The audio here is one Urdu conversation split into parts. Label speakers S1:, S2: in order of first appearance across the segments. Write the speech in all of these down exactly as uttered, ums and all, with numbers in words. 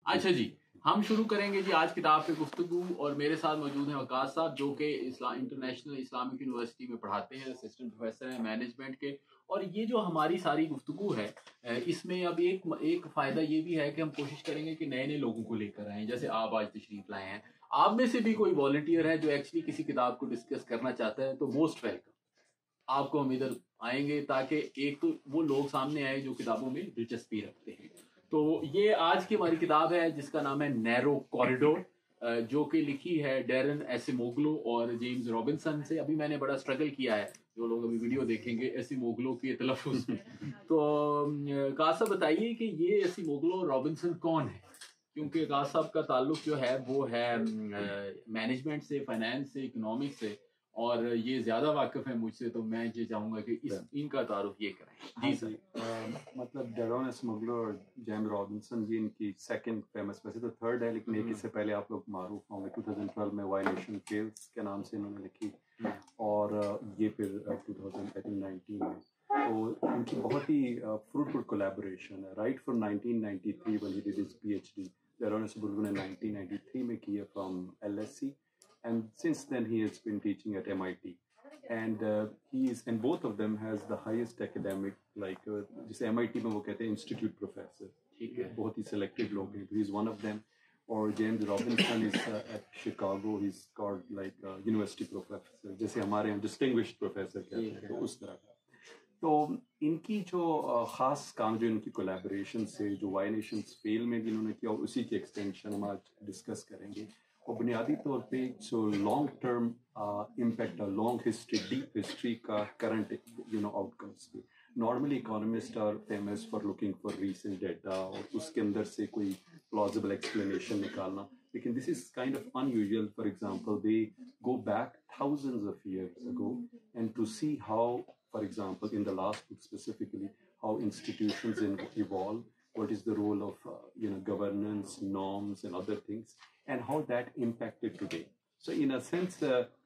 S1: اچھا جی، ہم شروع کریں گے جی آج کتاب پہ گفتگو، اور میرے ساتھ موجود ہیں وقاص صاحب جو کہ اسلام انٹرنیشنل اسلامک یونیورسٹی میں پڑھاتے ہیں، اسسٹنٹ پروفیسر ہیں مینجمنٹ کے. اور یہ جو ہماری ساری گفتگو ہے اس میں اب ایک ایک فائدہ یہ بھی ہے کہ ہم کوشش کریں گے کہ نئے نئے لوگوں کو لے کر آئیں. جیسے آپ آج تشریف لائے ہیں، آپ میں سے بھی کوئی والنٹیئر ہے جو ایکچولی کسی کتاب کو ڈسکس کرنا چاہتا ہے تو موسٹ ویلکم. آپ کو ہم ادھر آئیں گے تاکہ ایک تو وہ لوگ سامنے آئے جو کتابوں میں دلچسپی رکھتے ہیں. تو یہ آج کی ہماری کتاب ہے جس کا نام ہے نیرو کوریڈور، جو کہ لکھی ہے ڈیرن ایسیموگلو اور جیمز رابنسن سے. ابھی میں نے بڑا اسٹرگل کیا ہے، جو لوگ ابھی ویڈیو دیکھیں گے ایسیموگلو کے تلفظ میں. تو قاص صاحب بتائیے کہ یہ ایسیموگلو اور رابنسن کون ہے، کیونکہ قاص صاحب کا تعلق جو ہے وہ ہے مینجمنٹ سے، فائنینس سے، اکنامکس سے، اور یہ زیادہ واقف ہے مجھ سے، تو میں یہ چاہوں گا کہ اس ان کا تعارف یہ کریں. جی سر.
S2: مطلب ڈیرن ایسیموگلو اور جیمز رابنسن یہ ان کی سیکنڈ فیمس، ویسے تو تھرڈ ہے لیکن ایک اس سے پہلے آپ لوگ معروف ہوں گے، ٹو تھاؤزینڈ ٹویلو میں وائی نیشن فیلز کے نام سے انہوں نے لکھی، اور یہ پھر ٹو تھاؤزینڈ نائنٹین میں. تو ان کی بہت ہی فروٹفل کولیبوریشن ہے right from nineteen ninety three when he did his P H D. Daron Acemoglu نے نائنٹین نائنٹی تھری میں کی ہے from L S E, and since then he has been teaching at M I T, and uh, he is, and both of them has the highest academic, like uh, جسے M I T میں وہ کہتے ہیں انسٹیٹیوٹ پروفیسر، ٹھیک ہے، بہت ہی سلیکٹڈ لوگ ہیں. he is one of them. اور James Robinson is uh, at Chicago, he's called like uh, university professor، جیسے ہمارے یہاں distinguished professor کہتے ہیں، تو اس طرح کا. تو ان کی جو خاص کام جو ان کی کولیبوریشن سے جو وائی نیشنز فیل میں بھی انہوں نے کیا، اور اسی کے ایکسٹینشن ہم آج ڈسکس کریں گے. اور بنیادی طور پہ جو لانگ ٹرم امپیکٹ ہے، لانگ ہسٹری، ڈیپ ہسٹری کا کرنٹ یو نو آؤٹ کمس پہ. Normally economist are famous for looking for recent data اور اس کے اندر سے کوئی پلازیبل ایکسپلینیشن نکالنا، لیکن this is kind of unusual. For example they go back thousands of years ago and to see how, for example, in the last book specifically, how institutions evolve, what is the role of uh, you know governance, norms, and other things, and how that impacted today. So in a sense,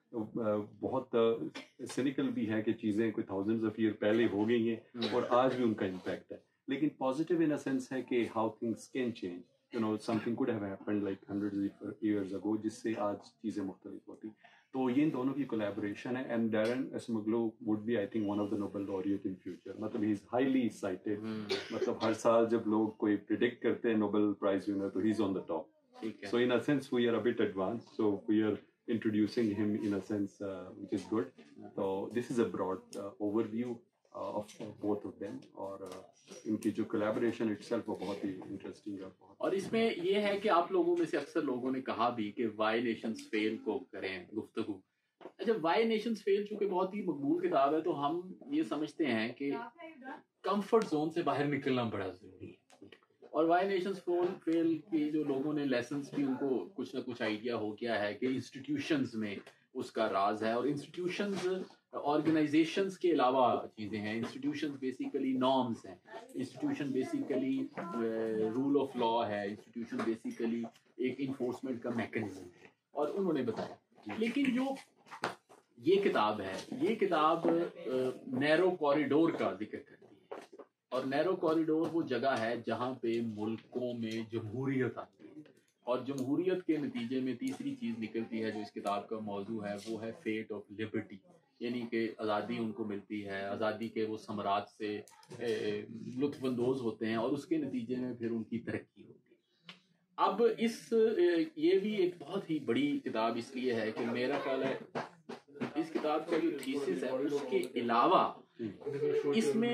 S2: بہت سینیکل بھی ہے کہ چیزیں کوئی تھاؤزنڈز آف ایئر پہلے ہو گئی ہیں اور آج بھی ان کا امپیکٹ ہے، لیکن پازیٹیو ان اے سینس ہے کہ how things can change. You know something could have happened like hundreds years ago, جس سے آج چیزیں مختلف ہوتی. تو یہ ان دونوں کی کولیبوریشن ہے. And Daron Acemoglu would be I think one of the Nobel laureate in future. مطلب ہی از ہائیلی سائٹڈ، مطلب ہر سال جب لوگ کوئی پریڈکٹ کرتے ہیں نوبل پرائز ونر تو he is on the top. So in a sense we are a bit advanced, so we are introducing him in a sense uh, which is good. So this is a broad uh, overview uh, of uh, both of them, اور ان کی جو collaboration itself وہ بہت ہی interesting ہے.
S1: اور اس میں یہ ہے کہ آپ لوگوں میں سے اکثر لوگوں نے کہا بھی کہ وائی نیشنز فیل کو کریں گفتگو. اچھا، وائی نیشنز فیل چونکہ بہت ہی مقبول کتاب ہے تو ہم یہ سمجھتے ہیں کہ کمفرٹ زون سے باہر نکلنا بڑا ضروری ہے. اور وائی نیشنز فیل کی جو لوگوں نے لیسنس بھی ان کو کچھ نہ کچھ آئیڈیا ہو گیا ہے کہ انسٹیٹیوشنز میں اس کا راز ہے. اور انسٹیٹیوشنز آرگنائزیشنز کے علاوہ چیزیں ہیں. انسٹیٹیوشنز بیسیکلی نارمز ہیں، institution basically rule of law ہے، انسٹیٹیوشن بیسیکلی ایک انفورسمنٹ کا میکنزم ہے. اور انہوں نے بتایا، لیکن جو یہ کتاب ہے یہ کتاب نیرو کوریڈور کا ذکر کرتی ہے. اور نیرو کوریڈور وہ جگہ ہے جہاں پہ ملکوں میں جمہوریت آتی ہے، اور جمہوریت کے نتیجے میں تیسری چیز نکلتی ہے جو اس کتاب کا موضوع ہے، وہ ہے فیٹ آف لبرٹی. یعنی کہ آزادی ان کو ملتی ہے، آزادی کے وہ ثمرات سے لطف اندوز ہوتے ہیں، اور اس کے نتیجے میں پھر ان کی ترقی ہوتی ہے. اب اس یہ بھی ایک بہت ہی بڑی کتاب اس لیے ہے کہ میرا خیال ہے اس کتاب کا جو تھیسس ہے اس کے علاوہ اس میں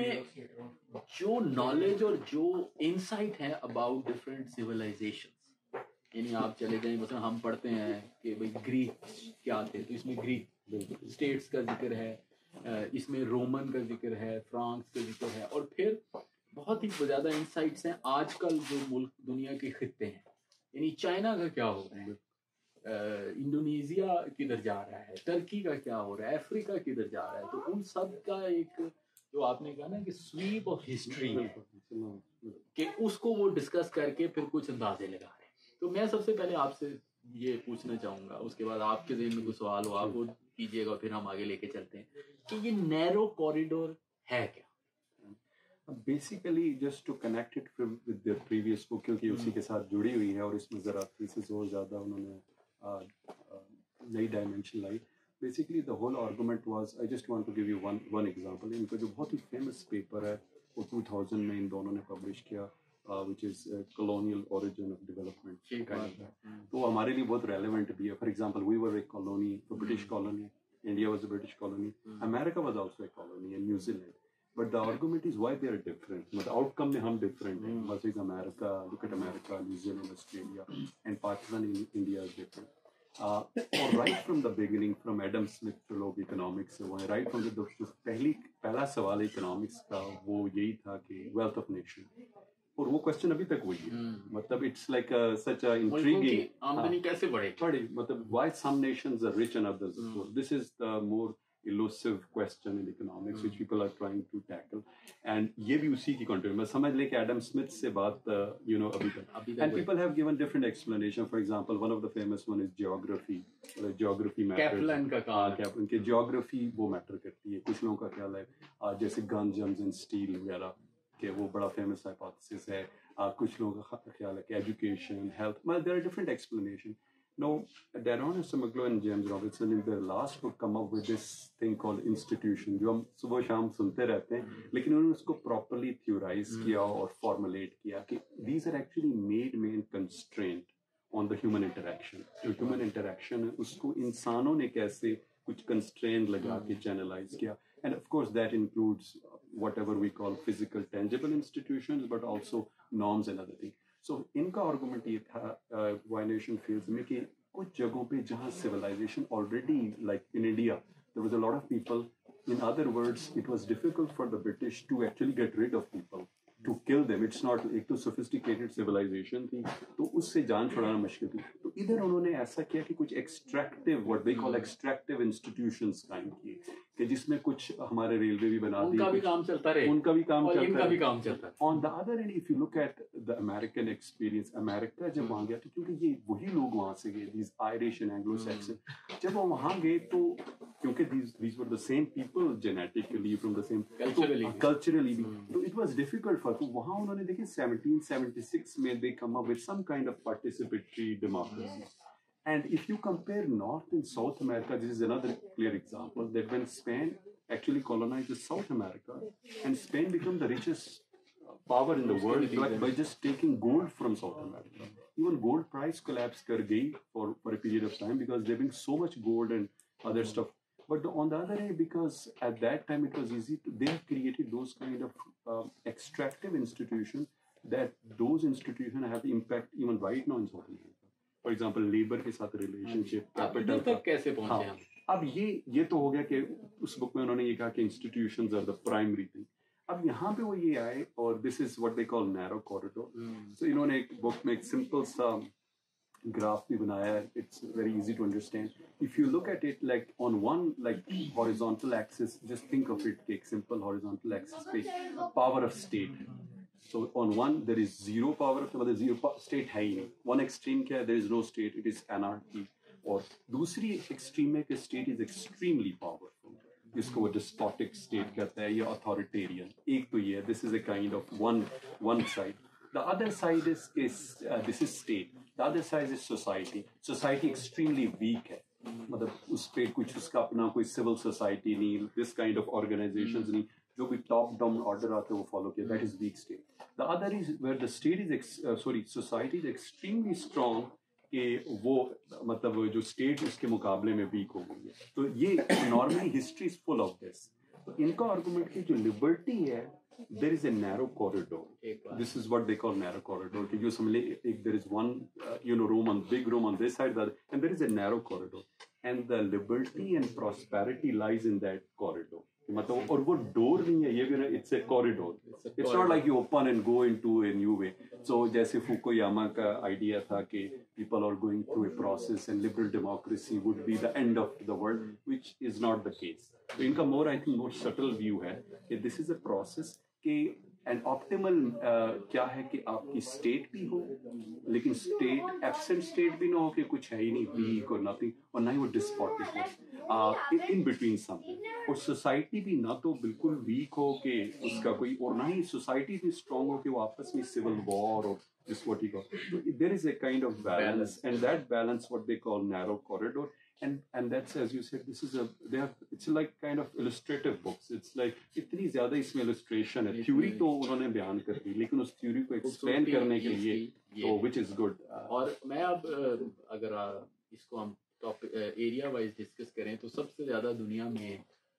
S1: جو نالج اور جو انسائٹ ہے اباؤٹ ڈفرینٹ سویلائزیشنز، یعنی آپ چلے جائیں مثلا ہم پڑھتے ہیں کہ بھائی گریک کیا تھے، تو اس میں گریک اسٹیٹس کا ذکر ہے، اس میں رومن کا ذکر ہے، فرانس کا ذکر ہے، اور پھر بہت ہی زیادہ انسائٹس ہیں آج کل جو ملک دنیا کے خطے ہیں. یعنی چائنا کا کیا ہو رہا ہے، انڈونیزیا کدھر جا رہا ہے، ترکی کا کیا ہو رہا ہے، افریقہ کدھر جا رہا ہے. تو ان سب کا ایک جو آپ نے کہا نا کہ سویپ آف ہسٹری کہ اس کو وہ ڈسکس کر کے پھر کچھ اندازے لگا رہے ہیں. تو میں سب سے پہلے آپ سے یہ پوچھنا چاہوں گا، اس کے بعد آپ کے ذہن میں کوئی سوال ہو آپ وہ کیجیے گا، پھر ہم آگے لے کے چلتے ہیں کہ یہ نیرو کوریڈور ہے کیا.
S2: Basically just to connect it with their previous book کیونکہ اسی کے ساتھ جڑی ہوئی ہے اور اس میں ذرا تھیسس اور زیادہ انہوں نے نئی ڈائمینشن لائی. Basically the whole argument was I just want to give you one one example. ان کا جو بہت ہی فیمس پیپر ہے وہ ٹو تھاؤزینڈ میں ان دونوں نے پبلش کیا which is colonial origin of development. تو ہمارے لیے بہت ریلیونٹ بھی ہے. For example we were a colony, British colony, India was a British colony. Mm. America was also a colony, and New Zealand. But the argument is why they are different. The outcome they are different. Mm. Versus America, look at America, New Zealand, Australia, and Pakistan in India is different. Uh, or right from the beginning, from Adam Smith to log economics, right from the जो पहली पहला सवाल economics का वो यही था कि wealth of nation. اور وہ کوشچن ابھی تک وہی ہے. مطلب it's like such a intriguing
S1: آمدنی کیسے بڑھے
S2: بڑھے مطلب why some nations are rich and others are poor. This is the more elusive question in economics which people are trying to tackle, and یہ بھی اسی کی کنٹینیو. میں سمجھ لیں کہ ایڈم اسمتھ سے بات یو نو ابھی تک, and people have given different explanation. For example, one of the famous one is geography. geography matters.
S1: Kaplan کا کہا
S2: کیپلن کہ geography وہ میٹر کرتی ہے. کچھ لوگوں کا خیال ہے جیسے گن جمز اینڈ اسٹیل وغیرہ کہ وہ بڑا فیمس ہائپوتھیسس ہے. کچھ لوگوں کا خیال ہے کہ ایجوکیشن, ہیلتھ, مطلب there are different explanation. No, Daron Acemoglu and James Robinson in their last book come up with this thing called institution, جو ہم صبح شام سنتے رہتے ہیں, لیکن انہوں نے اس کو properly theorize کیا اور formulate کیا کہ these are actually made main constraint on the human interaction. جو human interaction ہے اس کو انسانوں نے کیسے کچھ constraint لگا کے channelize کیا, and of course that includes whatever we call physical tangible institutions but also norms and other things. So ان کا آرگومنٹ یہ تھا وائنیشن فیلڈ میں کہ کچھ جگہوں پہ جہاں civilization already like in India there was a lot of people. In other words, it was difficult for the British to actually get rid of people, to kill them. It's not ایک تو sophisticated civilization تھی تو اس سے جان چھڑانا مشکل تھی. تو ادھر انہوں نے ایسا کیا کہ کچھ extractive what they call extractive institutions قائم کیے کہ جس میں کچھ ہمارے ریلوے بھی بنا دی,
S1: ان کا بھی کام چلتا رہے,
S2: ان کا بھی کام چلتا
S1: ان کا بھی کام چلتا.
S2: On the other hand, if you look at the American experience, America جب وہاں گیا تو کیونکہ یہ وہی لوگ وہاں سے گئے, these Irish and Anglo-Saxon, جب وہ وہاں گئے تو کیونکہ these these were the same people genetically from the same
S1: culturally
S2: culturally بھی تو it was difficult for تو وہاں انہوں نے دیکھیں seventeen seventy-six میں they come up with some kind of participatory democracy. And if you compare North and South America, this is another clear example that when Spain actually colonized South America and Spain became the richest power in the world by just taking gold from South America. Even gold price collapsed kar gayi for for a period of time because they bring so much gold and other stuff. But the, on the other hand, because at that time it was easy to, they created those kind of uh, extractive institutions that those institutions have impact even right now in South America. For example, labor کے ساتھ relationship, capital
S1: تک کیسے پہنچے ہم.
S2: اب یہ یہ تو ہو گیا کہ اس بک میں انہوں نے یہ کہا کہ institutions are the primary thing. اب یہاں پہ وہ یہ آئے اور this is what they call narrow corridor. So انہوں نے ایک بک میں ایک simple سا گراف بھی بنایا ہے. It's very easy to understand. If you look at it like on one like horizontal axis, just think of it ایک simple horizontal axis پہ power of state. So on one there is zero power of the zero state ہے ہی نہیں. One extreme کیا ہے, there is no state, it is anarchy. اور دوسری ایکسٹریم ہے کہ state is extremely powerful. جس کو وہ ڈسپوٹک اسٹیٹ کہتا ہے یا اتھارٹیرین. ایک تو یہ ہے, this is a kind of one one side. The other side is this is state, the other side is society. Society extremely weak ہے, مطلب اس پہ کچھ اس کا اپنا کوئی سول سوسائٹی نہیں, دس کائنڈ آف آرگنائزیشنز نہیں, جو بھی ٹاپ ڈاؤن آرڈر آتے ہیں وہ فالو کیا. That is weak state. The other is where the state is sorry society is extremely strong کہ وہ مطلب جو اسٹیٹ اس کے مقابلے میں ویک ہو گئی ہے. تو یہ normally history is full of this. تو ان کا آرگومنٹ کی جو لبرٹی ہے, there is a narrow corridor. This is what they call narrow corridor کہ جو سمجھ لیں ایک there is one you know room on big room on this side and there is a narrow corridor and the liberty and prosperity lies in that corridor. مطلب اور وہ ڈور نہیں ہے, یہ بھی نا it's a corridor. It's not like you open and go into a new way. So جیسے فوکویاما کا آئیڈیا تھا کہ people are going through a process and liberal democracy would be the end of the world, which is not the case. تو ان کا more I think more subtle view ہے کہ دس از اے پروسیس کہ اینڈ آپٹیمل کیا ہے کہ آپ کی اسٹیٹ بھی ہو لیکن اسٹیٹ ایبسنٹ اسٹیٹ بھی نہ ہو کہ کچھ ہے ہی نہیں ویک اور نتھنگ, اور نہ ہی وہ despotic who, in between some, اور سوسائٹی بھی نہ تو بالکل ویک ہو کہ اس کا کوئی, اور نہ ہی سوسائٹی بھی اسٹرانگ ہو کہ وہ آپس میں سول وار اور جس what he call, there is a kind of balance, and that balance what they call narrow corridor. And and that's, as you said, this is a they have it's like kind of illustrative books. It's like اتنی زیادہ اس میں illustration ہے, theory تو انہوں نے بیان کر دی لیکن اس theory کو explain کرنے کے لیے تو which is good.
S1: اور میں اب اگر اس کو ہم ٹاپک ایریا وائز ڈسکس کریں تو سب سے زیادہ دنیا میں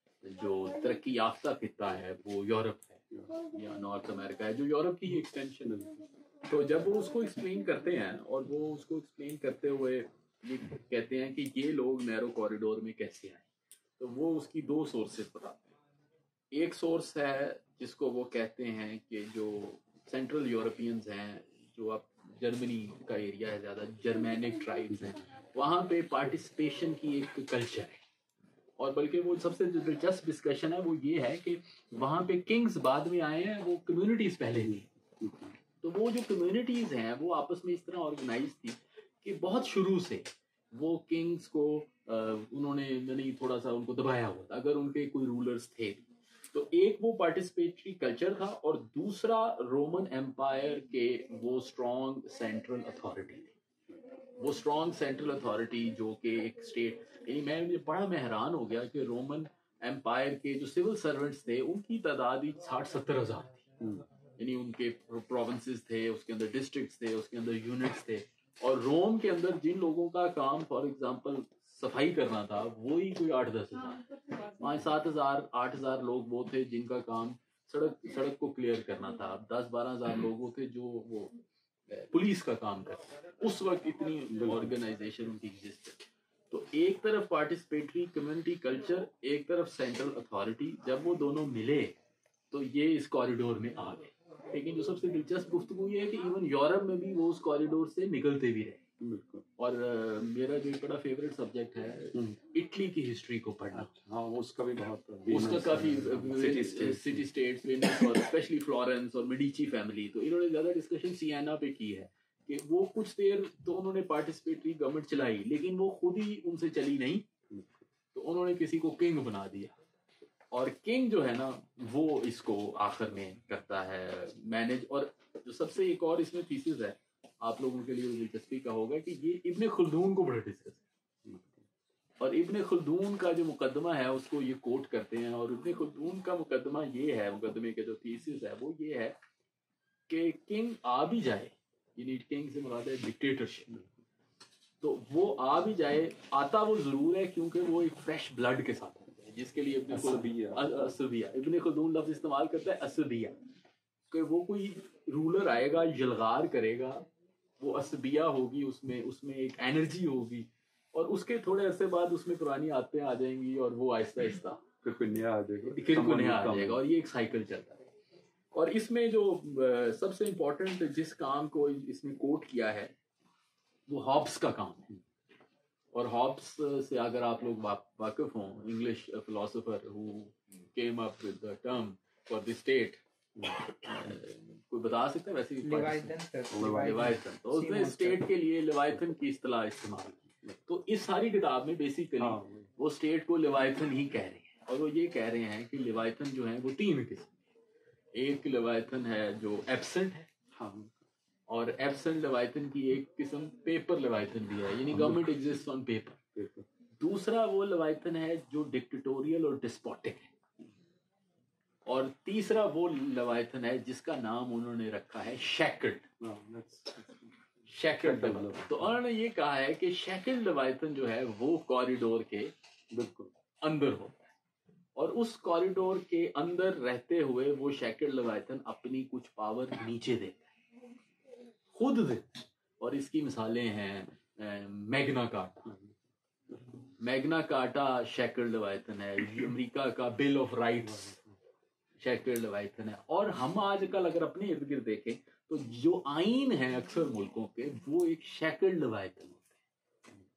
S1: جو ترقی یافتہ خطہ ہے وہ یورپ ہے یا نارتھ امریکہ ہے, جو یورپ کی ہی ایکسٹینشن ہے. تو جب وہ اس کو ایکسپلین کرتے ہیں اور وہ اس کو ایکسپلین کرتے ہوئے یہ کہتے ہیں کہ یہ لوگ نیرو کوریڈور میں کیسے آئے, تو وہ اس کی دو سورسز بتاتے ہیں. ایک سورس ہے جس کو وہ کہتے ہیں کہ جو سینٹرل یورپینز ہیں, جو اب جرمنی کا ایریا ہے زیادہ, جرمینک ٹرائبز ہیں, وہاں پہ پارٹیسپیشن کی ایک کلچر ہے. اور بلکہ وہ سب سے جو دلچسپ ڈسکشن ہے وہ یہ ہے کہ وہاں پہ کنگز بعد میں آئے ہیں, وہ کمیونٹیز پہلے نہیں. تو وہ جو کمیونٹیز ہیں وہ آپس میں اس طرح آرگنائز تھی کہ بہت شروع سے وہ کنگز کو انہوں نے یعنی تھوڑا سا ان کو دبایا ہوا تھا اگر ان کے کوئی رولرز تھے. تو ایک وہ پارٹیسپیٹری کلچر تھا, اور دوسرا رومن ایمپائر کے وہ اسٹرانگ سینٹرل اتھارٹی تھی. وہ اسٹرانگ سینٹرل اتھارٹی جو کہ ایک اسٹیٹ, یعنی میں مجھے بڑا میں حیران ہو گیا کہ رومن ایمپائر کے جو سول سرونٹس تھے ان کی تعداد ہی ساٹھ ستر ہزار تھی. یعنی ان کے پروونسز تھے, اس کے اندر ڈسٹرکٹس تھے, اس کے اندر یونٹس تھے, اور روم کے اندر جن لوگوں کا کام فار ایگزامپل صفائی کرنا تھا وہی کوئی آٹھ دس ہزار, پانچ سات ہزار آٹھ ہزار لوگ وہ تھے جن کا کام سڑک سڑک کو کلیئر کرنا تھا. دس بارہ ہزار لوگ وہ تھے جو وہ پولیس کا کام کرتے تھے. اس وقت اتنی آرگنائزیشن ان کی ایگزسٹ ہے. تو ایک طرف پارٹیسپیٹری کمیونٹی کلچر, ایک طرف سینٹرل اتھارٹی, جب وہ دونوں ملے تو یہ اس کوریڈور میں آ گئے. لیکن جو سب سے دلچسپ گفتگو یہ ہے کہ ایون یورپ میں بھی وہ اس کوریڈور سے نکلتے بھی رہے. اور میرا جو بڑا فیوریٹ سبجیکٹ ہے اٹلی کی ہسٹری کو پڑھنا.
S2: ہاں اس کا بھی بہت,
S1: اس کا کافی سٹی اسٹیٹس اور اسپیشلی فلورنس اور میڈیچی فیملی, تو انہوں نے زیادہ ڈسکشن سیانا پہ کی ہے کہ وہ کچھ دیر تو انہوں نے پارٹیسپیٹری گورنمنٹ چلائی لیکن وہ خود ہی ان سے چلی نہیں, تو انہوں نے کسی کو کنگ بنا دیا. اور کنگ جو ہے نا وہ اس کو آخر میں کرتا ہے مینیج. اور جو سب سے ایک اور اس میں تھیسز ہے آپ لوگوں کے لیے دلچسپی کا ہوگا کہ یہ ابن خلدون کو بڑا ڈسکس ہے, اور ابن خلدون کا جو مقدمہ ہے اس کو یہ کوٹ کرتے ہیں. اور ابن خلدون کا مقدمہ یہ ہے, مقدمے کے جو تھیسز ہے وہ یہ ہے کہ کنگ آ بھی جائے, یعنی کنگ سے مراد ہے ڈکٹیٹرشپ, تو وہ آ بھی جائے, آتا وہ ضرور ہے کیونکہ وہ ایک فریش بلڈ کے ساتھ ہوتا ہے, جس کے لیے ابن عصبیہ ابن خلدون لفظ استعمال کرتا ہے عصبیہ, کہ وہ کوئی رولر آئے گا یلغار کرے گا, وہ عصبیہ ہوگی, اس میں اس میں ایک انرجی ہوگی, اور اس کے تھوڑے عرصے بعد اس میں پرانی عادتیں آ جائیں گی اور وہ آہستہ آہستہ
S2: پھر کوئی نیا آ جائے گا,
S1: پھر کوئی نیا آ جائے گا, اور یہ ایک سائیکل چلتا ہے. اور اس میں جو سب سے امپورٹنٹ جس کام کو اس میں کوٹ کیا ہے وہ ہابس کا کام ہے. اور ہابس سے اگر آپ لوگ واقف ہوں, English philosopher who came up with the term for the state, کوئی بتا سکتا ہے ویسے لیوائتھن, تو اس نے اسٹیٹ کے لیے لیوائتھن کی اصطلاح استعمال کی. تو اس ساری کتاب میں بیسیکلی وہ اسٹیٹ کو لیوائتھن ہی کہہ رہے ہیں, اور وہ یہ کہہ رہے ہیں کہ لیوائتھن جو ہیں وہ تین قسم. ایک لیوائتھن ہے جو ایبسنٹ ہے, اور ایبسنٹ لیوائتھن کی ایک قسم پیپر لیوائتھن بھی ہے, یعنی گورنمنٹ ایگزسٹ آن پیپر. دوسرا وہ لیوائتھن ہے جو ڈکٹیٹوریل اور ڈسپوٹک ہے, اور تیسرا وہ لیوائتھن ہے جس کا نام انہوں نے رکھا ہے شیکلڈ شیکلڈ. تو انہوں نے یہ کہا ہے کہ شیکلڈ لیوائتھن جو ہے وہ کوریڈور کے بالکل اندر ہوتا ہے, اور اس کوریڈور کے اندر رہتے ہوئے وہ شیکلڈ لیوائتھن اپنی کچھ پاور نیچے دیتا ہے, خود دیتا ہے. اور اس کی مثالیں ہیں میگنا کارٹا. میگنا کارٹا شیکلڈ لیوائتھن ہے, امریکہ کا بل آف رائٹس شیکلڈ لیوائتھن ہے. اور ہم آج کل اگر اپنے ارد گرد دیکھیں تو جو آئین ہیں اکثر ملکوں کے وہ ایک شیکلڈ لیوائتھن ہوتے ہیں.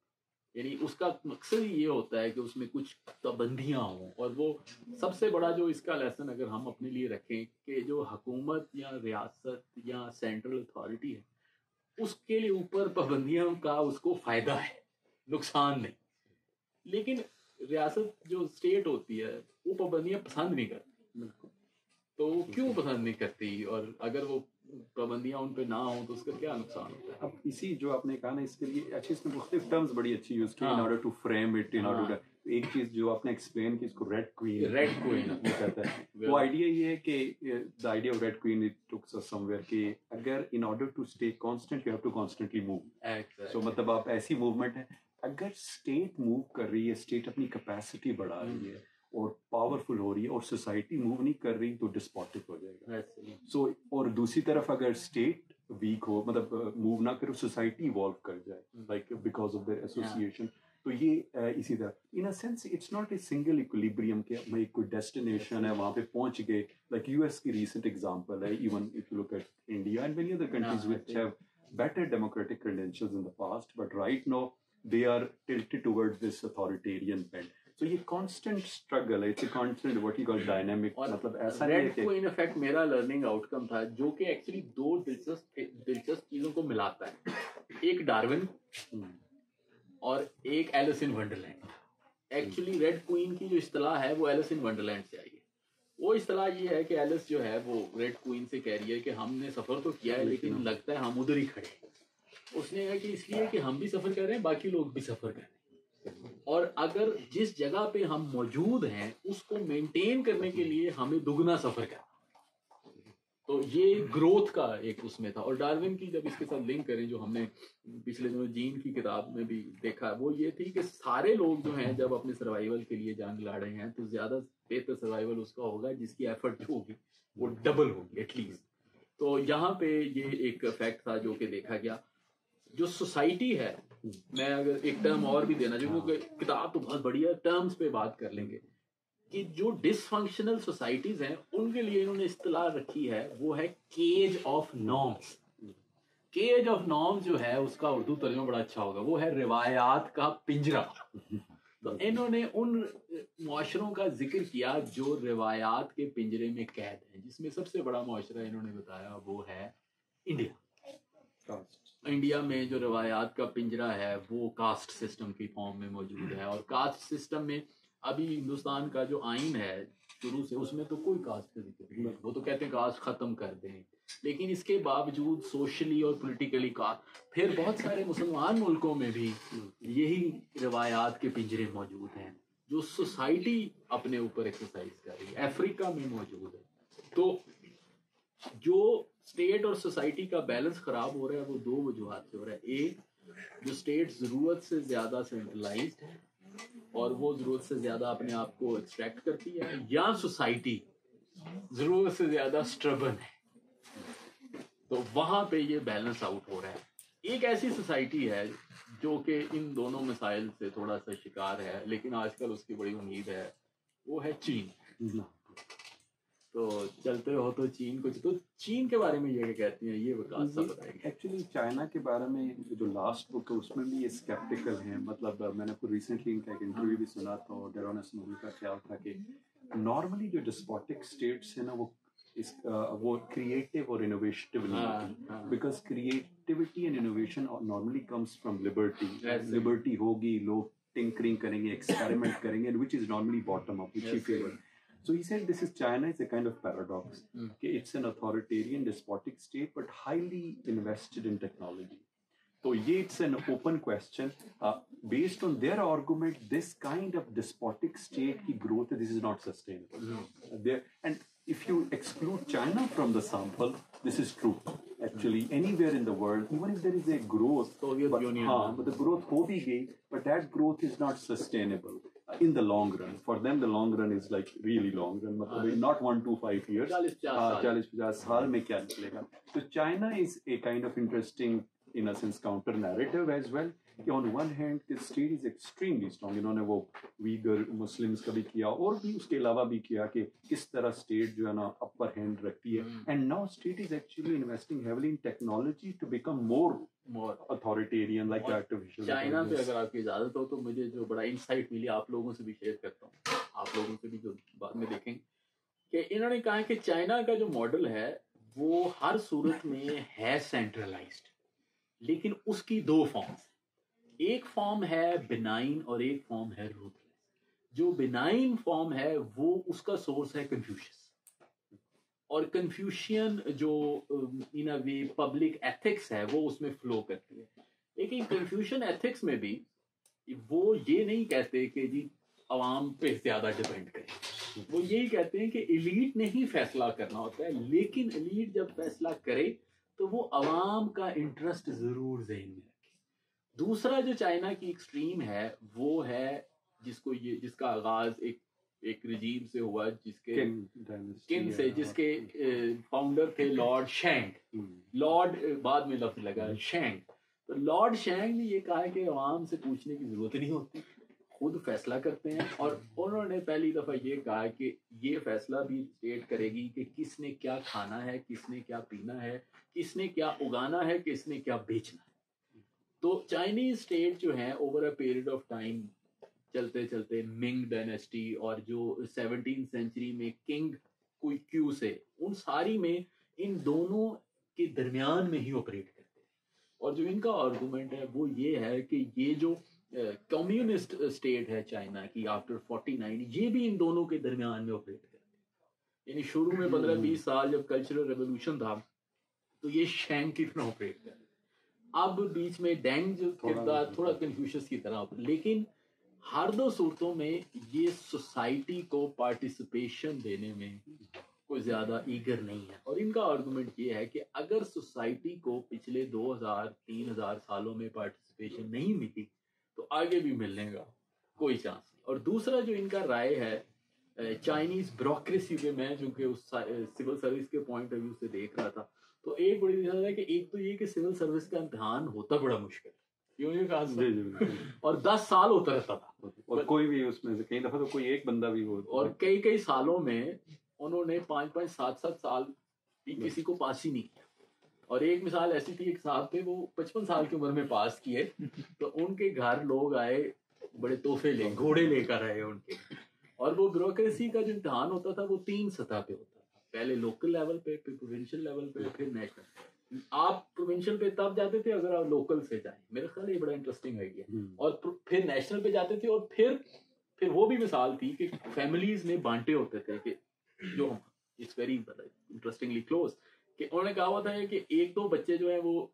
S1: یعنی اس کا مقصد ہی یہ ہوتا ہے کہ اس میں کچھ پابندیاں ہوں. اور وہ سب سے بڑا جو اس کا لیسن اگر ہم اپنے لیے رکھیں کہ جو حکومت یا ریاست یا سینٹرل اتھارٹی ہے اس کے لیے اوپر پابندیاں کا اس کو فائدہ ہے, نقصان نہیں. لیکن ریاست جو اسٹیٹ ہوتی ہے وہ پابندیاں پسند نہیں کرتی. تو وہ کیوں پسند نہیں کرتی, اور اگر وہ پابندیاں ان پہ نہ ہوں تو اس کا کیا نقصان ہوتا ہے؟
S2: اب اسی جو آپ نے کہا نا اس کے لیے اچھی اس میں مختلف ٹرمز بڑی اچھی یوز کی in order to frame it in order to. ایک چیز جو آپ نے ایکسپلین کی اس کو ریڈ کوئین
S1: ریڈ کوئین
S2: کہتا ہے. وہ آئیڈیا یہ ہے کہ the idea of Red Queen it sticks somewhere ویئر کہ اگر in order to stay constant you have to constantly move. So مطلب آپ ایسی موومنٹ ہے اگر اسٹیٹ موو کر رہی ہے, اسٹیٹ اپنی کیپیسٹی بڑھا رہی ہے اور پاورفل ہو رہی ہے اور سوسائٹی موو نہیں کر رہی تو ڈسپوٹک ہو جائے گا. سو اور دوسری طرف اگر اسٹیٹ ویک ہو مطلب موو نہ کرے سوسائٹی ایوالو کر جائے like because of their association. تو یہ اسی طرح in a sense it's not a single equilibrium کہ ہمیں کوئی ڈیسٹینیشن ہے وہاں پہ پہنچ گئے. لائک یو ایس کی ریسنٹ ایگزامپل ہے, even if you look at India and many other countries which have better democratic credentials in the past, but right now they are tilted towards this authoritarian bent. So یہ constant struggle ہے, it's a constant what you call dynamic. مطلب ایسا نہیں ہے کہ
S1: ریڈ کوئین افیکٹ میرا لرننگ آؤٹ کم تھا جو کہ ایکچولی دو دلچسپ دلچسپ چیزوں کو ملاتا ہے, ایک ڈارون اور ایک Alice in Wonderland. Actually red queen کی جو اصطلاح ہے وہ ایلس ان ونڈرلینڈ سے آئی ہے. وہ اصطلاح یہ ہے کہ ایلس جو ہے وہ ریڈ کوئین سے کہہ رہی ہے کہ ہم نے سفر تو کیا ہے لیکن لگتا ہے ہم ادھر ہی کھڑے ہیں. اس نے کہا کہ اس لیے کہ ہم بھی سفر کر رہے ہیں باقی لوگ بھی سفر کر رہے ہیں, اور اگر جس جگہ پہ ہم موجود ہیں اس کو مینٹین کرنے کے لیے ہمیں دگنا سفر کرنا. تو یہ گروتھ کا ایک اس میں تھا. اور ڈارون کی جب اس کے ساتھ لنک کریں جو ہم نے پچھلے دنوں جین کی کتاب میں بھی دیکھا وہ یہ تھی کہ سارے لوگ جو ہیں جب اپنے سروائیول کے لیے جنگ لڑ رہے ہیں تو زیادہ بہتر سروائیول اس کا ہوگا جس کی ایفرٹ جو ہوگی وہ ڈبل ہوگی ایٹ لیسٹ. تو یہاں پہ یہ ایک فیکٹ تھا جو کہ دیکھا گیا. جو سوسائٹی ہے, میں اگر ایک ٹرم اور بھی دینا چاہوں کہ کتاب تو بہت بڑھیا ٹرمز پہ بات کر لیں گے کہ جو ڈس فنکشنل سوسائٹیز ہیں ان کے لیے انہوں نے اصطلاح رکھی ہے وہ ہے cage of norms. Cage of norms جو ہے اس کا اردو ترجمہ بڑا اچھا ہوگا, وہ ہے روایات کا پنجرا. تو انہوں نے ان معاشروں کا ذکر کیا جو روایات کے پنجرے میں قید ہیں, جس میں سب سے بڑا معاشرہ انہوں نے بتایا وہ ہے انڈیا. انڈیا میں جو روایات کا پنجرا ہے وہ کاسٹ سسٹم کی فارم میں موجود ہے, اور کاسٹ سسٹم میں ابھی ہندوستان کا جو آئین ہے شروع سے اس میں تو کوئی کاسٹ کا ذکر نہیں. وہ تو کہتے ہیں کاسٹ ختم کر دیں, لیکن اس کے باوجود سوشلی اور پولیٹیکلی کاسٹ. پھر بہت سارے مسلمان ملکوں میں بھی یہی روایات کے پنجرے موجود ہیں جو سوسائٹی اپنے اوپر ایکسرسائز کر رہی ہے. افریقہ میں موجود ہے. تو جو اسٹیٹ اور سوسائٹی کا بیلنس خراب ہو رہا ہے وہ دو وجوہات سے ہو رہا ہے. ایک, جو اسٹیٹ ضرورت سے زیادہ سینٹرلائزڈ ہے اور وہ ضرورت سے زیادہ اپنے آپ کو ایکسٹریکٹ کرتی ہے, یا سوسائٹی ضرورت سے زیادہ اسٹربن ہے. تو وہاں پہ یہ بیلنس آؤٹ ہو رہا ہے. ایک ایسی سوسائٹی ہے جو کہ ان دونوں مسائل سے تھوڑا سا شکار ہے لیکن آج کل اس کی بڑی امید ہے, وہ ہے چین. تو چلتے ہو تو چین کو, تو چین کے بارے میں یہ کہتی ہیں یہ وکاس صاحب بتائیں گے.
S2: ایکچولی چائنا کے بارے میں جو لاسٹ بک ہے اس میں بھی یہ اسکیپٹیکل ہیں. مطلب میں نے کوئی ریسنٹلی ان کا ایک انٹرویو بھی سنا تھا اور ڈیرونس مووی کا خیال تھا کہ نارملی جو ڈسپوٹک اسٹیٹس ہیں نا وہ اس وہ کریٹیو اور انوویشنو نہیں ہوتی, because creativity and innovation normally comes from liberty. Liberty ہوگی, لوگ ٹنکرنگ کریں گے, ایکسپیریمنٹ کریں گے, and which is normally bottom up which ہی favour. So he said this is China is a kind of paradox. Mm. It's an authoritarian despotic state but highly invested in technology. So yeah, it's an open question. Uh, based on their argument, this kind of despotic state ki growth, this is not sustainable. Mm. Uh, there, and if you exclude China from the sample, this is true. Actually, anywhere in the world, even if there is a growth,
S1: Soviet
S2: but,
S1: Union,
S2: haan, but the growth ho bhi gayi, but that growth is not sustainable. In the long run, for them the long run is like really long run, matlab not one to five years, forty fifty saal mein kya niklega. So China is a kind of interesting in a sense counter narrative as well. On one hand the state is extremely strong, انہوں نے وہ Uyghur Muslims کا بھی کیا اور بھی اس کے علاوہ بھی کیا کہ کس طرح state جو ہے نا upper hand رکھتی ہے. And now state is actually investing heavily in technology to become more
S1: more
S2: authoritarian like
S1: اور
S2: artificial
S1: چائنا پہ
S2: intelligence.
S1: اگر آپ کی اجازت ہو تو مجھے جو بڑا انسائٹ ملی آپ لوگوں سے بھی شیئر کرتا ہوں, آپ لوگوں سے بھی جو بعد میں دیکھیں کہ انہوں نے کہا کہ چائنا کا جو ماڈل ہے وہ ہر صورت میں ہے سینٹرلائزڈ, لیکن اس کی دو فارمز, ایک فارم ہے بنائن اور ایک فارم ہے روتھلیس. جو بنائن فارم ہے وہ اس کا سورس ہے کنفیوشس, اور کنفیوشین جو ان اے وے پبلک ایتھکس ہے وہ اس میں فلو کرتی ہے. لیکن کنفیوشن ایتھکس میں بھی وہ یہ نہیں کہتے کہ جی عوام پہ زیادہ ڈپینڈ کریں, وہ یہی کہتے ہیں کہ ایلیٹ نے ہی فیصلہ کرنا ہوتا ہے, لیکن ایلیٹ جب فیصلہ کرے تو وہ عوام کا انٹرسٹ ضرور ذہن میں رکھے. دوسرا جو چائنا کی ایکسٹریم ہے وہ ہے جس کو یہ جس کا آغاز ایک ایک رجیم سے ہوا جس کے کن سے جس کے فاؤنڈر تھے لارڈ شینگ. لارڈ بعد میں لفظ لگا شینگ. تو لارڈ شینگ نے یہ کہا کہ عوام سے پوچھنے کی ضرورت نہیں ہوتی, خود فیصلہ کرتے ہیں. اور انہوں نے پہلی دفعہ یہ کہا کہ یہ فیصلہ بھی اسٹیٹ کرے گی کہ کس نے کیا کھانا ہے, کس نے کیا پینا ہے, کس نے کیا اگانا ہے, کس نے کیا بیچنا ہے. تو چائنیز اسٹیٹ جو ہیں over a period of time چلتے چلتے منگ ڈائنیسٹی اور جو سیونٹین سینچری میں کنگ کوئی کیو سے ان ساری میں ان دونوں کے درمیان میں ہی آپریٹ کرتے ہیں. اور جو ان کا آرگومنٹ ہے وہ یہ ہے کہ یہ جو کمیونسٹ اسٹیٹ ہے چائنا کی آفٹر فورٹی نائن, یہ بھی ان دونوں کے درمیان میں آپریٹ کرتے ہیں. یعنی شروع میں پندرہ بیس سال جب کلچرل ریولوشن تھا تو یہ شینگ کی طرح آپریٹ کرتے ہیں. اب بیچ میں ڈینگ جو کردار تھوڑا کنفیوشس کی طرح, لیکن ہر دو صورتوں میں یہ سوسائٹی کو پارٹیسپیشن دینے میں کوئی زیادہ ایگر نہیں ہے. اور ان کا آرگومنٹ یہ ہے کہ اگر سوسائٹی کو پچھلے دو ہزار تین ہزار سالوں میں پارٹیسپیشن نہیں ملی تو آگے بھی ملنے کا کوئی چانس نہیں. اور دوسرا جو ان کا رائے ہے چائنیز بیوروکریسی پہ, میں چونکہ اس سول سروس کے پوائنٹ آف ویو سے دیکھ رہا تھا تو ایک بڑی مثال ہے کہ ایک تو یہ کہ سول سروس کا امتحان ہوتا بڑا مشکل ہے, کیوں یہ کہا, اور دس سال ہوتا رہتا تھا,
S2: اور کوئی بھی اس میں سے کئی دفعہ تو کوئی ایک بندہ بھی ہو,
S1: اور کئی کئی سالوں میں انہوں نے پانچ پانچ سات سات سال بھی کسی کو پاس ہی نہیں کیا. اور ایک مثال ایسی تھی, ایک صاحب تھے وہ پچپن سال کی عمر میں پاس کیے, تو ان کے گھر لوگ آئے بڑے تحفے لے, گھوڑے لے کر آئے ان کے. اور وہ بیوروکریسی کا جو امتحان ہوتا تھا وہ تین سطح پہ ہوتا تھا, پہلے لوکل لیول پہ, پھر پروونشل لیول پہ, پھر نیشنل. آپ پروونشل پہ تب جاتے تھے اگر آپ لوکل سے جائیں, میرے خیال یہ بڑا انٹرسٹنگ آئیڈیا. اور پھر نیشنل پہ جاتے تھے, اور پھر پھر وہ بھی مثال تھی کہ فیملیز نے بانٹے ہوتے تھے کہ جو اٹس ویری انٹرسٹنگلی کلوز, کہ انہوں نے کہا ہوا تھا کہ ایک دو بچے جو ہیں وہ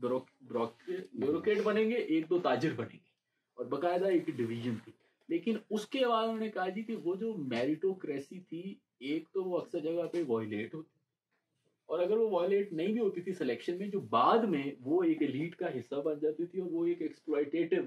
S1: بیوروکریٹ بنیں گے, ایک دو تاجر بنیں گے, اور باقاعدہ ایک ڈویژن تھی. لیکن اس کے بعد انہوں نے کہا جی کہ وہ جو میریٹوکریسی تھی ایک تو وہ اکثر جگہ پہ وائلیٹ ہوتی, اور اگر وہ وائلیٹ نہیں بھی ہوتی تھی سلیکشن میں, جو بعد میں وہ ایک ایلیٹ کا حصہ بن جاتی تھی, اور وہ ایک ایکسپلائٹیٹو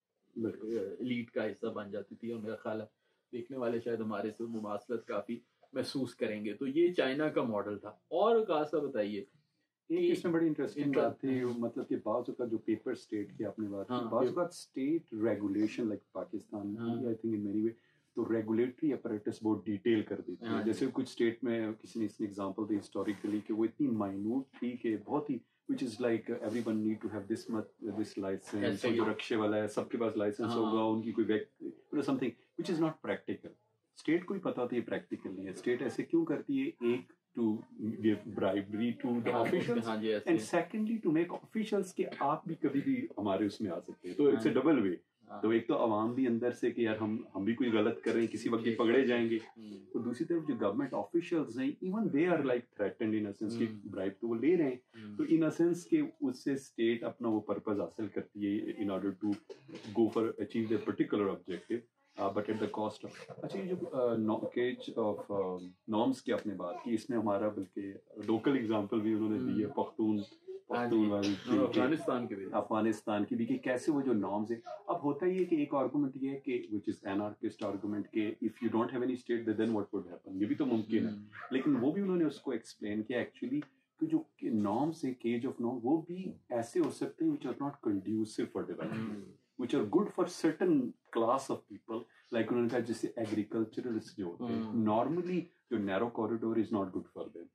S1: ایلیٹ کا حصہ بن جاتی تھی. اور میرا خیال ہے دیکھنے والے شاید ہمارے سے مماثلت کافی محسوس کریں گے. تو یہ چائنا کا ماڈل تھا. اور خاصا بتائیے
S2: ایک اس میں بڑی انٹرسٹنگ بات تھی, مطلب کہ بعض اوقات جو پیپر اسٹیٹ کی آپ نے بات کی, بعض اوقات state regulation like Pakistan I think in many way تو ریگولیٹری اپریٹس بہت ڈیٹیل کر دیتی ہے. جیسے کچھ اسٹیٹ میں کسی نے اس نے ایگزامپل دی ہسٹوریکلی کہ وہ اتنی مائنوٹ تھی کہ بہت ہی which is like uh, everyone need to have this much uh, this license, جو رکشے والا ہے سب کے پاس لائسنس ہوگا, ان کی کوئی you know something which is not practical. State کو ہی پتا ہوتا ہے یہ پریکٹیکل نہیں ہے. اسٹیٹ ایسے کیوں کرتی ہے, ایک to give bribery to the officials and secondly to make officials کہ آپ بھی کبھی بھی ہمارے اس میں آ سکتے ہیں. تو it's a double way. تو ایک تو عوام بھی اندر سے کہ یار ہم ہم بھی کوئی غلط کر رہے ہیں, کسی وقت بھی پکڑے جائیں گے, تو دوسری طرف جو گورنمنٹ آفیشلز ہیں even they are like threatened in sense کہ برائب تو وہ لے رہے ہیں, تو ان سینس کہ اس سے اسٹیٹ اپنا وہ پرپز حاصل کرتی ہے in order to go for achieve the particular objective but at the cost of. اچھا یہ جو کیج آف نارمس کی آپ نے بات کی, اس میں ہمارا بلکہ لوکل ایگزامپل بھی انہوں نے دی ہے پختون افغانستان کی بھی افغانستان کی بھی کہ کیسے وہ جو نارمز ہیں. اب ہوتا ہی ہے کہ ایک آرگومنٹ یہ ہے کہ وچ از اینارکسٹ آرگومنٹ کہ if you don't have any state then what would happen, یہ بھی تو ممکن ہے. لیکن وہ بھی انہوں نے اس کو ایکسپلین کیا ایکچولی کہ جو نارمس ہے کیج آف نارم وہ بھی ایسے ہو سکتے ہیں which are not conducive for development, which are good for certain class of people. Like انہوں نے کہا جیسے ایگریکلچرلسٹ جو ہوتے ہیں نارملی جو narrow corridor is not good for them,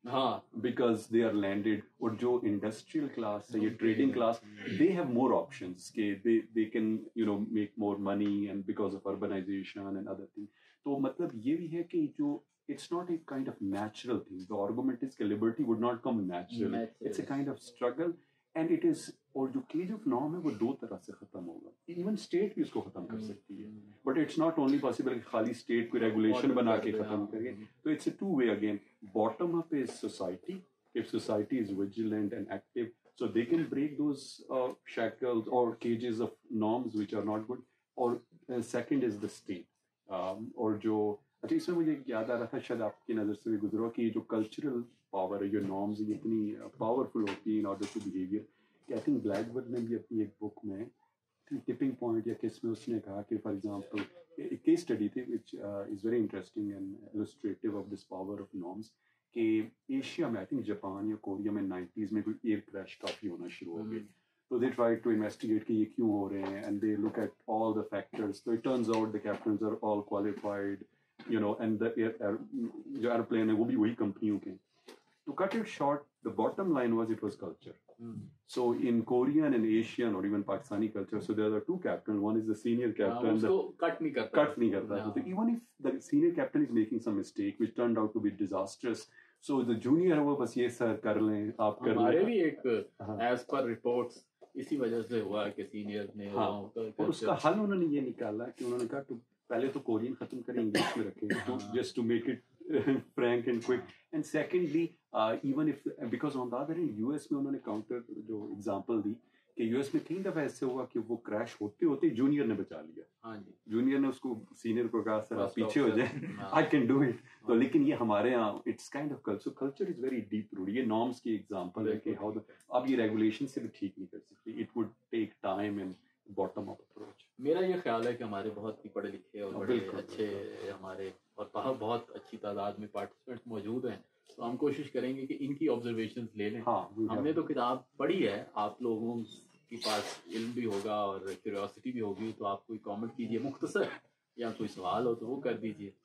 S1: हाँ,
S2: because they are landed. और जो industrial class है, ये trading class, they have more options. के they they can you know make more money and because of urbanization and other things. तो मतलब ये भी है कि जो it's not a kind of natural thing. The argument is that liberty would not come natural.
S1: Natural.
S2: It's a kind of struggle. And it is, اور جو केज ऑफ नॉर्म है वो दो तरह से ख़त्म होगा. इवन स्टेट भी उसको ख़त्म कर सकती है, but it's not only possible कि खाली स्टेट कोई रेगुलेशन बना के ख़त्म करिए. तो it's a two way again. Bottom up is society. If society is vigilant and active, so they can break those uh, shackles or cages of norms which are not good. और uh, second is the state. um, और जो अच्छा इसमें मुझे याद आ रहा था, शायद आपकी नज़र से भी गुजरा, कि जो कल्चरल पावर है, जो नॉर्म्स ये इतनी पावरफुल होती है इन ऑर्डर टू बिहेवियर. कि आई थिंक ब्लैकबर्ड ने भी अपनी एक बुक में टिपिंग पॉइंट या किस में उसने कहा कि फॉर एग्जांपल एक केस स्टडी थी which is very interesting and illustrative of this power of norms. कि एशिया में आई थिंक जापान या कोरिया में नाइन्टीज़ में कोई एयर क्रैश काफ़ी होना शुरू हो गए. So they tried to investigate कि ये क्यों हो रहे हैं, and they look at all the factors. So it turns out the captains are all qualified, you know, and the air, air, जो airplane है वो भी वही कंपनियों के. To cut it short, the bottom line was it was culture. Mm. So in Korean and Asian or even Pakistani culture, so there are two captains. One is the senior captain.
S1: उसको cut नहीं करता.
S2: Cut नहीं करता. So even if the senior captain is making some mistake which turned out to be disastrous, so the junior है वो बस ये सर कर लें, आप कर लें.
S1: हमारे भी एक as per reports इसी वजह से हुआ कि सीनियर ने.
S2: हाँ, और उसका हल उन्होंने ये निकाला कि उन्होंने कहा तो पहले तो कोरियन खत्म करें, इंग्लिश में रखें, तो just to make it frank and quick. And secondly, uh, even if because on the other hand US में उन्होंने काउंटर जो एग्जांपल दी कि यूएस में तीन दफा ऐसे हुआ कि वो क्रैश होते होते जूनियर ने बचा लिया. हाँ जी, जूनियर ने उसको सीनियर को कहा सर आप पीछे हो जाए, आई कैन डू इट. तो लेकिन ये हमारे यहाँ it's kind of culture. Culture is very deep root. ये नॉर्म्स की एग्जांपल है कि हाउ अब ये रेगुलेशन से भी ठीक नहीं कर सकती. It would take time and bottom up approach.
S1: मेरा ये ख्याल है कि हमारे बहुत ही पढ़े लिखे और बड़े अच्छे हमारे और बहुत अच्छी तादाद में पार्टिसिपेंट्स मौजूद हैं. तो हम कोशिश करेंगे कि इनकी ऑब्जर्वेशंस ले लें.
S2: हाँ,
S1: हमने तो किताब पढ़ी है, आप लोगों के पास इल्म भी होगा और क्यूरियोसिटी भी होगी, तो आप कोई कमेंट कीजिए मुख्तसर, या कोई सवाल हो तो वो कर दीजिए.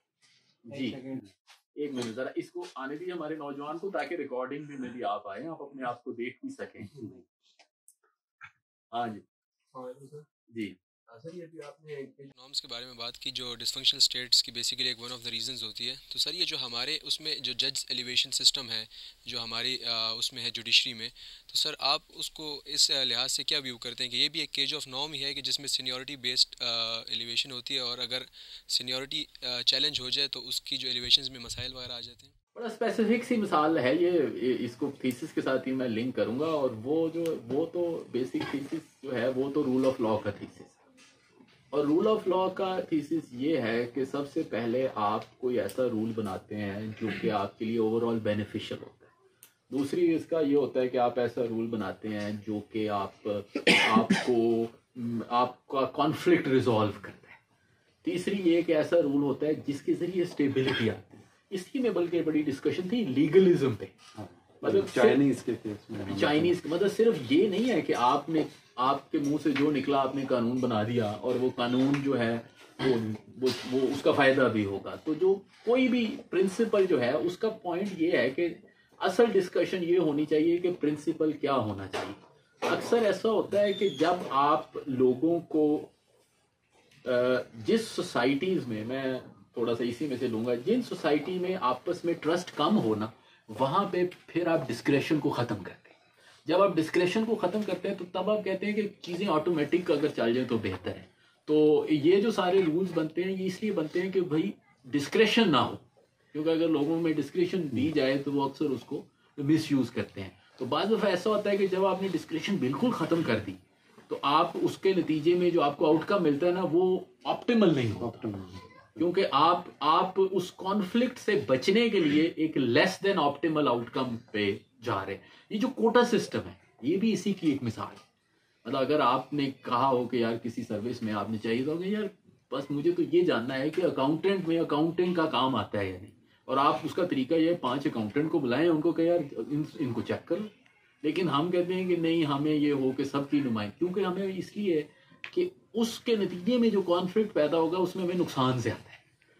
S1: जी एक मिनट ज़रा इसको आने दीजिए हमारे नौजवान को, ताकि रिकॉर्डिंग में भी आप आए, आप अपने आप को देख भी सकें. हाँ जी जी
S3: सर, ये भी आपने नॉर्म्स के बारे में बात की जो डिसफंक्शनल स्टेट्स की बेसिकली एक वन ऑफ द रीजंस होती है. तो सर ये जो हमारे उसमें जो जज एलिवेशन सिस्टम है जो हमारी उसमें है जुडिशरी में, तो सर आप उसको इस लिहाज से क्या व्यू करते हैं कि ये भी एक केज ऑफ नॉर्म ही है कि जिसमें सीनियरिटी बेस्ड एलिवेशन होती है, और अगर सीनियरिटी चैलेंज हो जाए तो उसकी जो एलिवेशन में मसाइल वगैरह आ जाते हैं?
S1: बड़ा स्पेसिफिक सी मिसाल है ये, इसको थीसिस के साथ ही मैं लिंक करूँगा. और वो जो वो तो बेसिक थीसिस जो है वो तो रूल ऑफ लॉ का थीसिस है. और रूल ऑफ लॉ का थीसिस ये है कि सबसे पहले आप कोई ऐसा रूल बनाते हैं जो कि आपके लिए ओवरऑल बेनिफिशियल होता है. दूसरी इसका ये होता है कि आप ऐसा रूल बनाते हैं जो कि आप आपको आपका कॉन्फ्लिक्ट रिजॉल्व करता है. तीसरी ये कि ऐसा रूल होता है जिसके ज़रिए स्टेबिलिटी आती है. इसकी में बल्कि बड़ी डिस्कशन थी लीगलिज्म पे. मतलब
S2: चाइनीज के केस में
S1: चाइनीज मतलब सिर्फ ये नहीं है कि आपने आपके मुंह से जो निकला आपने कानून बना दिया और वो कानून जो है वो वो, वो उसका फायदा भी होगा. तो जो कोई भी प्रिंसिपल जो है उसका पॉइंट ये है कि असल डिस्कशन ये होनी चाहिए कि प्रिंसिपल क्या होना चाहिए. अक्सर ऐसा होता है कि जब आप लोगों को जिस सोसाइटीज में, मैं थोड़ा सा इसी में से लूंगा, जिन सोसाइटी में आपस में ट्रस्ट कम हो ना, वहाँ पे फिर आप डिस्क्रेशन को ख़त्म करते हैं. जब आप डिस्क्रेशन को ख़त्म करते हैं तो तब आप कहते हैं कि चीज़ें ऑटोमेटिक अगर चल जाए तो बेहतर है. तो ये जो सारे रूल्स बनते हैं ये इसलिए बनते हैं कि भाई डिस्क्रेशन ना हो, क्योंकि अगर लोगों में डिस्क्रेशन दी जाए तो वो अक्सर उसको मिस यूज़ करते हैं. तो बाद दफ़ा ऐसा होता है कि जब आपने डिस्क्रेशन बिल्कुल ख़त्म कर दी तो आप उसके नतीजे में जो आपको आउटकम मिलता है ना वो ऑप्टिमल नहीं होता, क्योंकि आप आप उस कॉन्फ्लिक्ट से बचने के लिए एक लेस देन ऑप्टिमल आउटकम पे जा रहे हैं. ये जो कोटा सिस्टम है ये भी इसी की एक मिसाल है. मतलब अगर आपने कहा हो कि यार किसी सर्विस में आपने चाहिए तो यार बस मुझे तो ये जानना है कि अकाउंटेंट में अकाउंटिंग का काम आता है या नहीं, और आप उसका तरीका ये पांच अकाउंटेंट को बुलाएं, उनको कहें यार इन, इनको चेक करो. लेकिन हम कहते हैं कि नहीं हमें ये हो कि सबकी नुमाइंद, क्योंकि हमें इसलिए कि उसके नतीजे में जो कॉन्फ्लिक्ट पैदा होगा उसमें हमें नुकसान ज़्यादा है.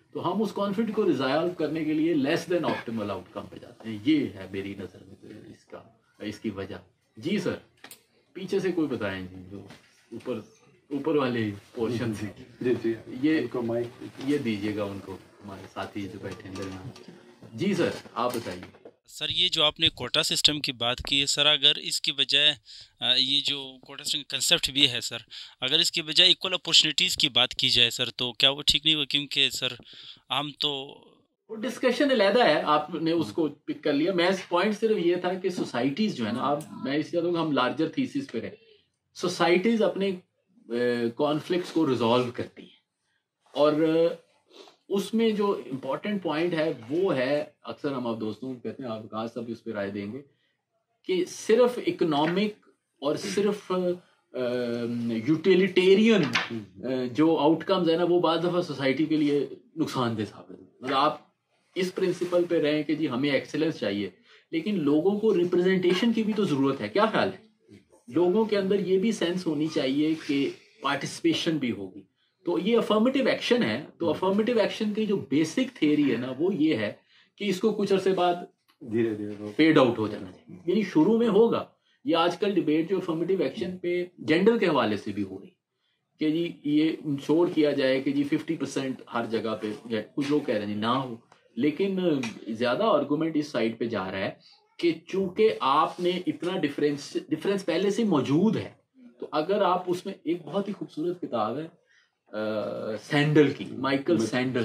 S1: تو ہم اس کانفلکٹ کو ریزالو کرنے کے لیے لیس دین آپٹیمل آؤٹ کم پہ جاتے ہیں. یہ ہے میری نظر میں اس کا اس کی وجہ. جی سر پیچھے سے کوئی بتائیں جی جو اوپر اوپر والے پورشن سے.
S2: جی جی
S1: یہ یہ دیجیے گا ان کو ہمارے ساتھی جو بیٹھے ہیں. جی سر آپ بتائیے.
S4: سر یہ جو آپ نے کوٹا سسٹم کی بات کی ہے سر, اگر اس کی بجائے یہ جو کوٹا سسٹم کنسیپٹ بھی ہے سر, اگر اس کی بجائے ایکول اپورچونیٹیز کی بات کی جائے سر تو کیا وہ ٹھیک نہیں ہوا؟ کیونکہ سر ہم تو
S1: ڈسکشن علیحدہ ہے, آپ نے اس کو پک کر لیا. میں پوائنٹ صرف یہ تھا کہ سوسائٹیز جو ہے نا, آپ میں اس لیے ہم لارجر تھیسس پہ رہے, سوسائٹیز اپنے کانفلکٹس کو ریزالو کرتی ہیں, اور اس میں جو امپورٹنٹ پوائنٹ ہے وہ ہے, اکثر ہم آپ دوستوں کو کہتے ہیں, آپ کہاں سب اس پہ رائے دیں گے, کہ صرف اکنامک اور صرف یوٹیلیٹیرین جو آؤٹ کمز ہے نا وہ بعض دفعہ سوسائٹی کے لیے نقصان دہ ثابت ہے. مطلب آپ اس پرنسپل پہ رہیں کہ جی ہمیں ایکسلنس چاہیے, لیکن لوگوں کو ریپرزنٹیشن کی بھی تو ضرورت ہے. کیا خیال ہے؟ لوگوں کے اندر یہ بھی سینس ہونی چاہیے کہ پارٹیسپیشن بھی ہوگی. تو یہ افرمیٹیو ایکشن ہے. تو افرمیٹیو ایکشن کی جو بیسک تھیوری ہے نا وہ یہ ہے کہ اس کو کچھ عرصے بعد
S2: دھیرے دھیرے
S1: فیڈ آؤٹ ہو جانا چاہیے. یعنی شروع میں ہوگا. یہ آج کل ڈبیٹ جو افرمیٹیو ایکشن پہ جینڈر کے حوالے سے بھی ہو رہی کہ جی یہ انشور کیا جائے کہ جی ففٹی پرسینٹ ہر جگہ پہ, کچھ لوگ کہہ رہے ہیں نہ ہو, لیکن زیادہ آرگومنٹ اس سائڈ پہ جا رہا ہے کہ چونکہ آپ نے اتنا ڈفرینس ڈفرینس پہلے سے موجود ہے, تو اگر آپ اس میں, ایک بہت ہی خوبصورت کتاب ہے سینڈل کی, Michael Sandel,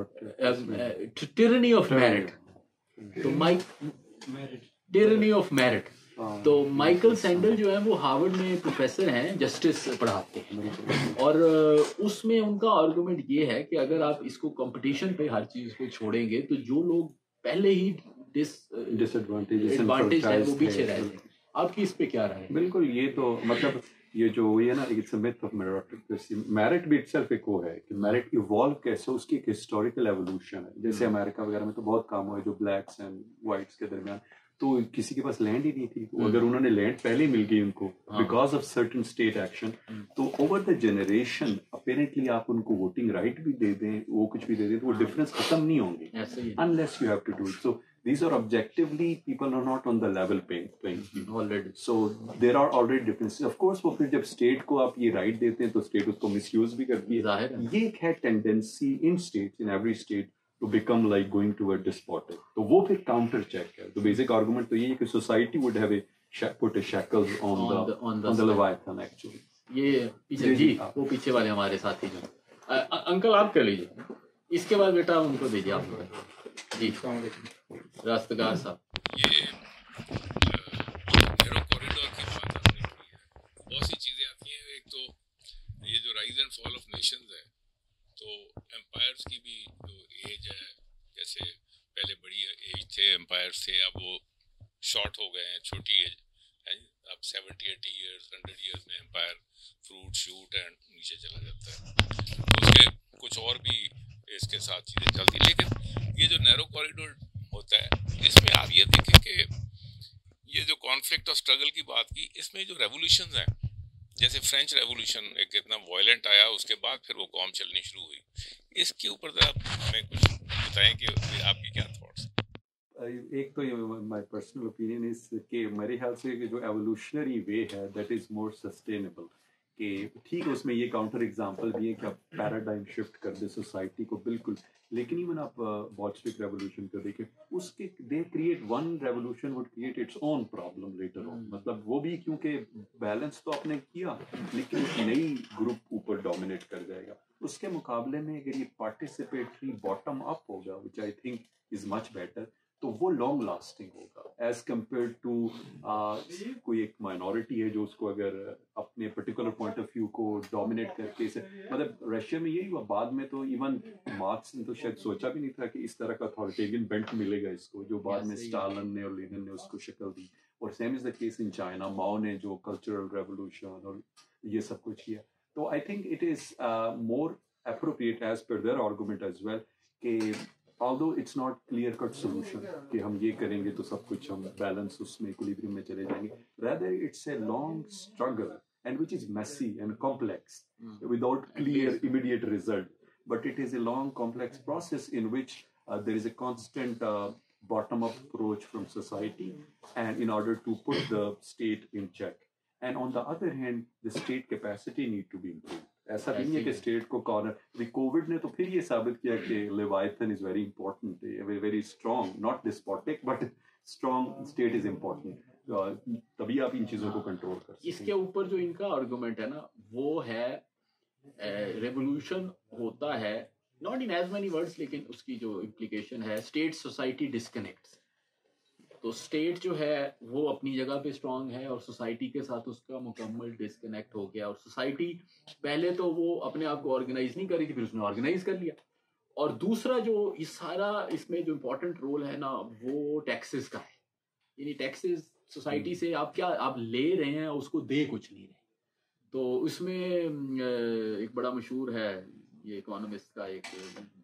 S1: tyranny of merit, تو ٹیرنی آف میرٹ. تو مائیکل سینڈل جو ہے وہ ہارورڈ میں پروفیسر ہیں, جسٹس پڑھاتے ہیں, اور اس میں ان کا آرگومنٹ یہ ہے کہ اگر آپ اس کو کمپٹیشن پہ ہر چیز کو چھوڑیں گے تو جو لوگ پہلے ہی ڈس
S2: ڈس
S1: ایڈوانٹیج ہے وہ پیچھے رہ جائیں. آپ کی اس پہ کیا رائے؟
S2: بالکل, یہ تو مطلب یہ جو ہوئی ہے نا, it's a myth of meritocracy. Merit بھی اٹسیلف ایک وہ ہے کہ میرٹ ایوالو کیسے, اس کی ایک ہسٹوریکل ایوولوشن ہے. جیسے امریکہ وغیرہ میں تو بہت کام ہوا ہے جو بلیکس اینڈ وائٹس کے درمیان, تو کسی کے پاس لینڈ ہی نہیں تھی, اگر انہوں نے لینڈ پہلے مل گئی ان کو because of certain state action, تو اوور دا جنریشن اپیرنٹلی آپ ان کو ووٹنگ رائٹ بھی دے دیں, وہ کچھ بھی دے دیں, تو وہ ڈفرینس ختم نہیں ہوں گے unless you have to do it. So these are objectively, people are not on the level playing field already. So there are already differences. Of course, وہ پھر جب اسٹیٹ کو آپ یہ رائٹ دیتے ہیں تو اسٹیٹ اس کو مس یوز بھی کرتی ہے. یہ ایک ہے tendency in state, in every state, to become like going toward despotic. تو وہ پھر counter check ہے. تو basic argument تو یہ ہے کہ society would have a put a shackles on the on the leviathan actually.
S1: یہ پیچھے جی وہ پیچھے والے ہمارے ساتھی جو انکل آپ کر لیجیے, اس کے بعد بیٹا ان کو دیجیے آپ کو. جی راستگار صاحب,
S3: یہ نیرو کوریڈور کی بات آپ نے کی ہے, بہت سی چیزیں آتی ہیں. ایک تو یہ جو rise and fall of nations ہے, تو امپائرس کی بھی جو ایج ہے, جیسے پہلے بڑی ایج تھے امپائرس تھے, اب وہ شارٹ ہو گئے ہیں, چھوٹی ایج ہے. اب seventy eighty years hundred years میں امپائر فروٹ شوٹ اینڈ نیچے چلا جاتا ہے. تو اس کے کچھ اور بھی اس کے ساتھ چیزیں چلتی. لیکن یہ جو نیرو کوریڈور ہوتا ہے, اس میں آپ یہ دیکھیں کہ یہ جو کانفلکٹ اور اسٹرگل کی بات کی, اس میں جو ریولیوشنز ہیں, جیسے فرینچ ریولیوشن ایک اتنا وائلنٹ آیا, اس کے بعد پھر وہ قوم چلنی شروع ہوئی, اس کے اوپر ذرا ہمیں کچھ بتائیں کہ آپ کی کیا تھاٹس.
S2: ایک تو یہ مائی پرسنل اوپینین از کہ میرے خیال سے کہ جو ایوولوشنری وے ہے دیٹ از مور سسٹینیبل, کہ ٹھیک ہے اس میں یہ کاؤنٹر ایگزامپل بھی ہے کہ آپ پیراڈائم شفٹ کر دیں سوسائٹی کو, بالکل, لیکن ایون آپ بولشوک ریولیوشن کو دیکھیں, اس کے they create one revolution would create its own problem later on. مطلب وہ بھی کیونکہ بیلنس تو آپ نے کیا, لیکن ایک نئی گروپ اوپر ڈومینیٹ کر جائے گا. اس کے مقابلے میں اگر یہ پارٹیسپیٹری باٹم اپ ہوگا, وچ I think is much better, تو وہ لانگ لاسٹنگ ہوگا ایز کمپیئر ٹو کوئی ایک مائنورٹی ہے جو اس کو اگر اپنے پرٹیکولر پوائنٹ آف ویو کو ڈومینیٹ کر کے, مطلب رشیا میں یہی ہوا بعد میں, تو ایون مارکس نے تو شاید سوچا بھی نہیں تھا کہ اس طرح کا اتھارٹیرین بینٹ ملے گا اس کو, جو بعد میں اسٹالن نے اور لینن نے اس کو شکل دی. اور same is the case in China, Mao نے جو کلچرل ریولیوشن اور یہ سب کچھ کیا. تو I think it is more appropriate as per their argument as well کہ although it's not clear cut solution کہ ہم یہ کریں گے تو سب کچھ ہم بیلنس اس میں ایکولیبریم میں چلے جائیں گے, rather it's a long struggle and which is messy and complex without clear immediate result. but it is a long, complex process in which uh, there is a constant uh, bottom-up approach from society, and in order to put the state in check. And on the other hand, the state capacity need to be improved. ایسا بھی نہیں ہے کہ اسٹیٹ کو کارنر. ابھی کووڈ نے تو پھر یہ ثابت کیا کہ Leviathan is very important, very strong, not despotic but strong state is important. تبھی آپ ان چیزوں کو کنٹرول کر سکتے ہیں.
S1: اس کے اوپر جو ان کا آرگومنٹ ہے نا وہ ہے ریولیوشن ہوتا ہے not in as many words, لیکن اس کی جو امپلیکیشن ہے اسٹیٹ سوسائٹی ڈسکنیکٹس. تو اسٹیٹ جو ہے وہ اپنی جگہ پہ اسٹرانگ ہے اور سوسائٹی کے ساتھ اس کا مکمل ڈسکنیکٹ ہو گیا. اور سوسائٹی پہلے تو وہ اپنے آپ کو آرگنائز نہیں کر رہی تھی, پھر اس نے آرگنائز کر لیا. اور دوسرا جو یہ سارا اس میں جو امپورٹنٹ رول ہے نا وہ ٹیکسز کا ہے. یعنی ٹیکسز سوسائٹی سے آپ کیا آپ لے رہے ہیں, اس کو دے کچھ نہیں رہے. تو اس میں ایک بڑا مشہور ہے یہ اکانومسٹ کا ایک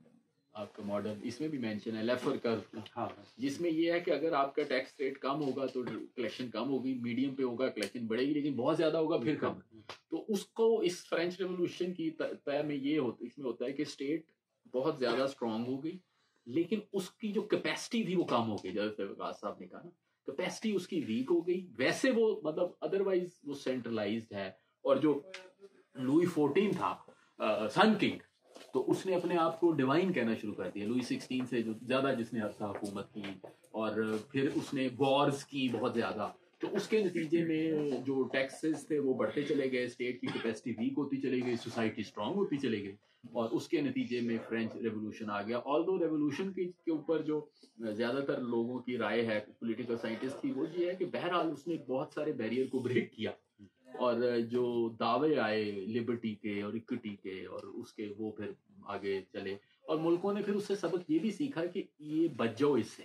S1: آپ کا ماڈل, اس میں بھی مینشن ہے لیفر کرو, جس میں یہ ہے کہ اگر آپ کا ٹیکس ریٹ کم ہوگا تو کلیکشن کم ہوگی, میڈیم پہ ہوگا کلیکشن بڑھے گی, لیکن بہت زیادہ ہوگا پھر کم. تو اس کو اس فرینچ ریولوشن کی طے میں یہ ہوتا اس میں ہوتا ہے کہ اسٹیٹ بہت زیادہ اسٹرانگ ہو گئی, لیکن اس کی جو کیپیسٹی تھی وہ کم ہو گئی. جیسے وقاص صاحب نے کہا نا کیپیسٹی اس کی ویک ہو گئی. ویسے وہ مطلب ادروائز وہ سینٹرلائزڈ ہے. اور جو لوئی فورٹین تھا سن کنگ, تو اس نے اپنے آپ کو ڈیوائن کہنا شروع کر دیا. لوئی سکسٹین سے جو زیادہ جس نے عرصہ حکومت کی, اور پھر اس نے وارز کی بہت زیادہ. تو اس کے نتیجے میں جو ٹیکسز تھے وہ بڑھتے چلے گئے, اسٹیٹ کی کیپیسٹی ویک ہوتی چلی گئی, سوسائٹی اسٹرانگ ہوتی چلی گئی, اور اس کے نتیجے میں فرینچ ریولوشن آ گیا. آل دو ریولوشن کے اوپر جو زیادہ تر لوگوں کی رائے ہے پولیٹیکل سائنٹسٹ کی, وہ یہ ہے کہ بہرحال اس نے بہت سارے بیریئر کو بریک کیا, اور جو دعوے آئے لبرٹی کے اور اکوٹی کے اور اس کے وہ پھر آگے چلے. اور ملکوں نے پھر اس سے سبق یہ بھی سیکھا کہ یہ بچ جاؤ اس سے.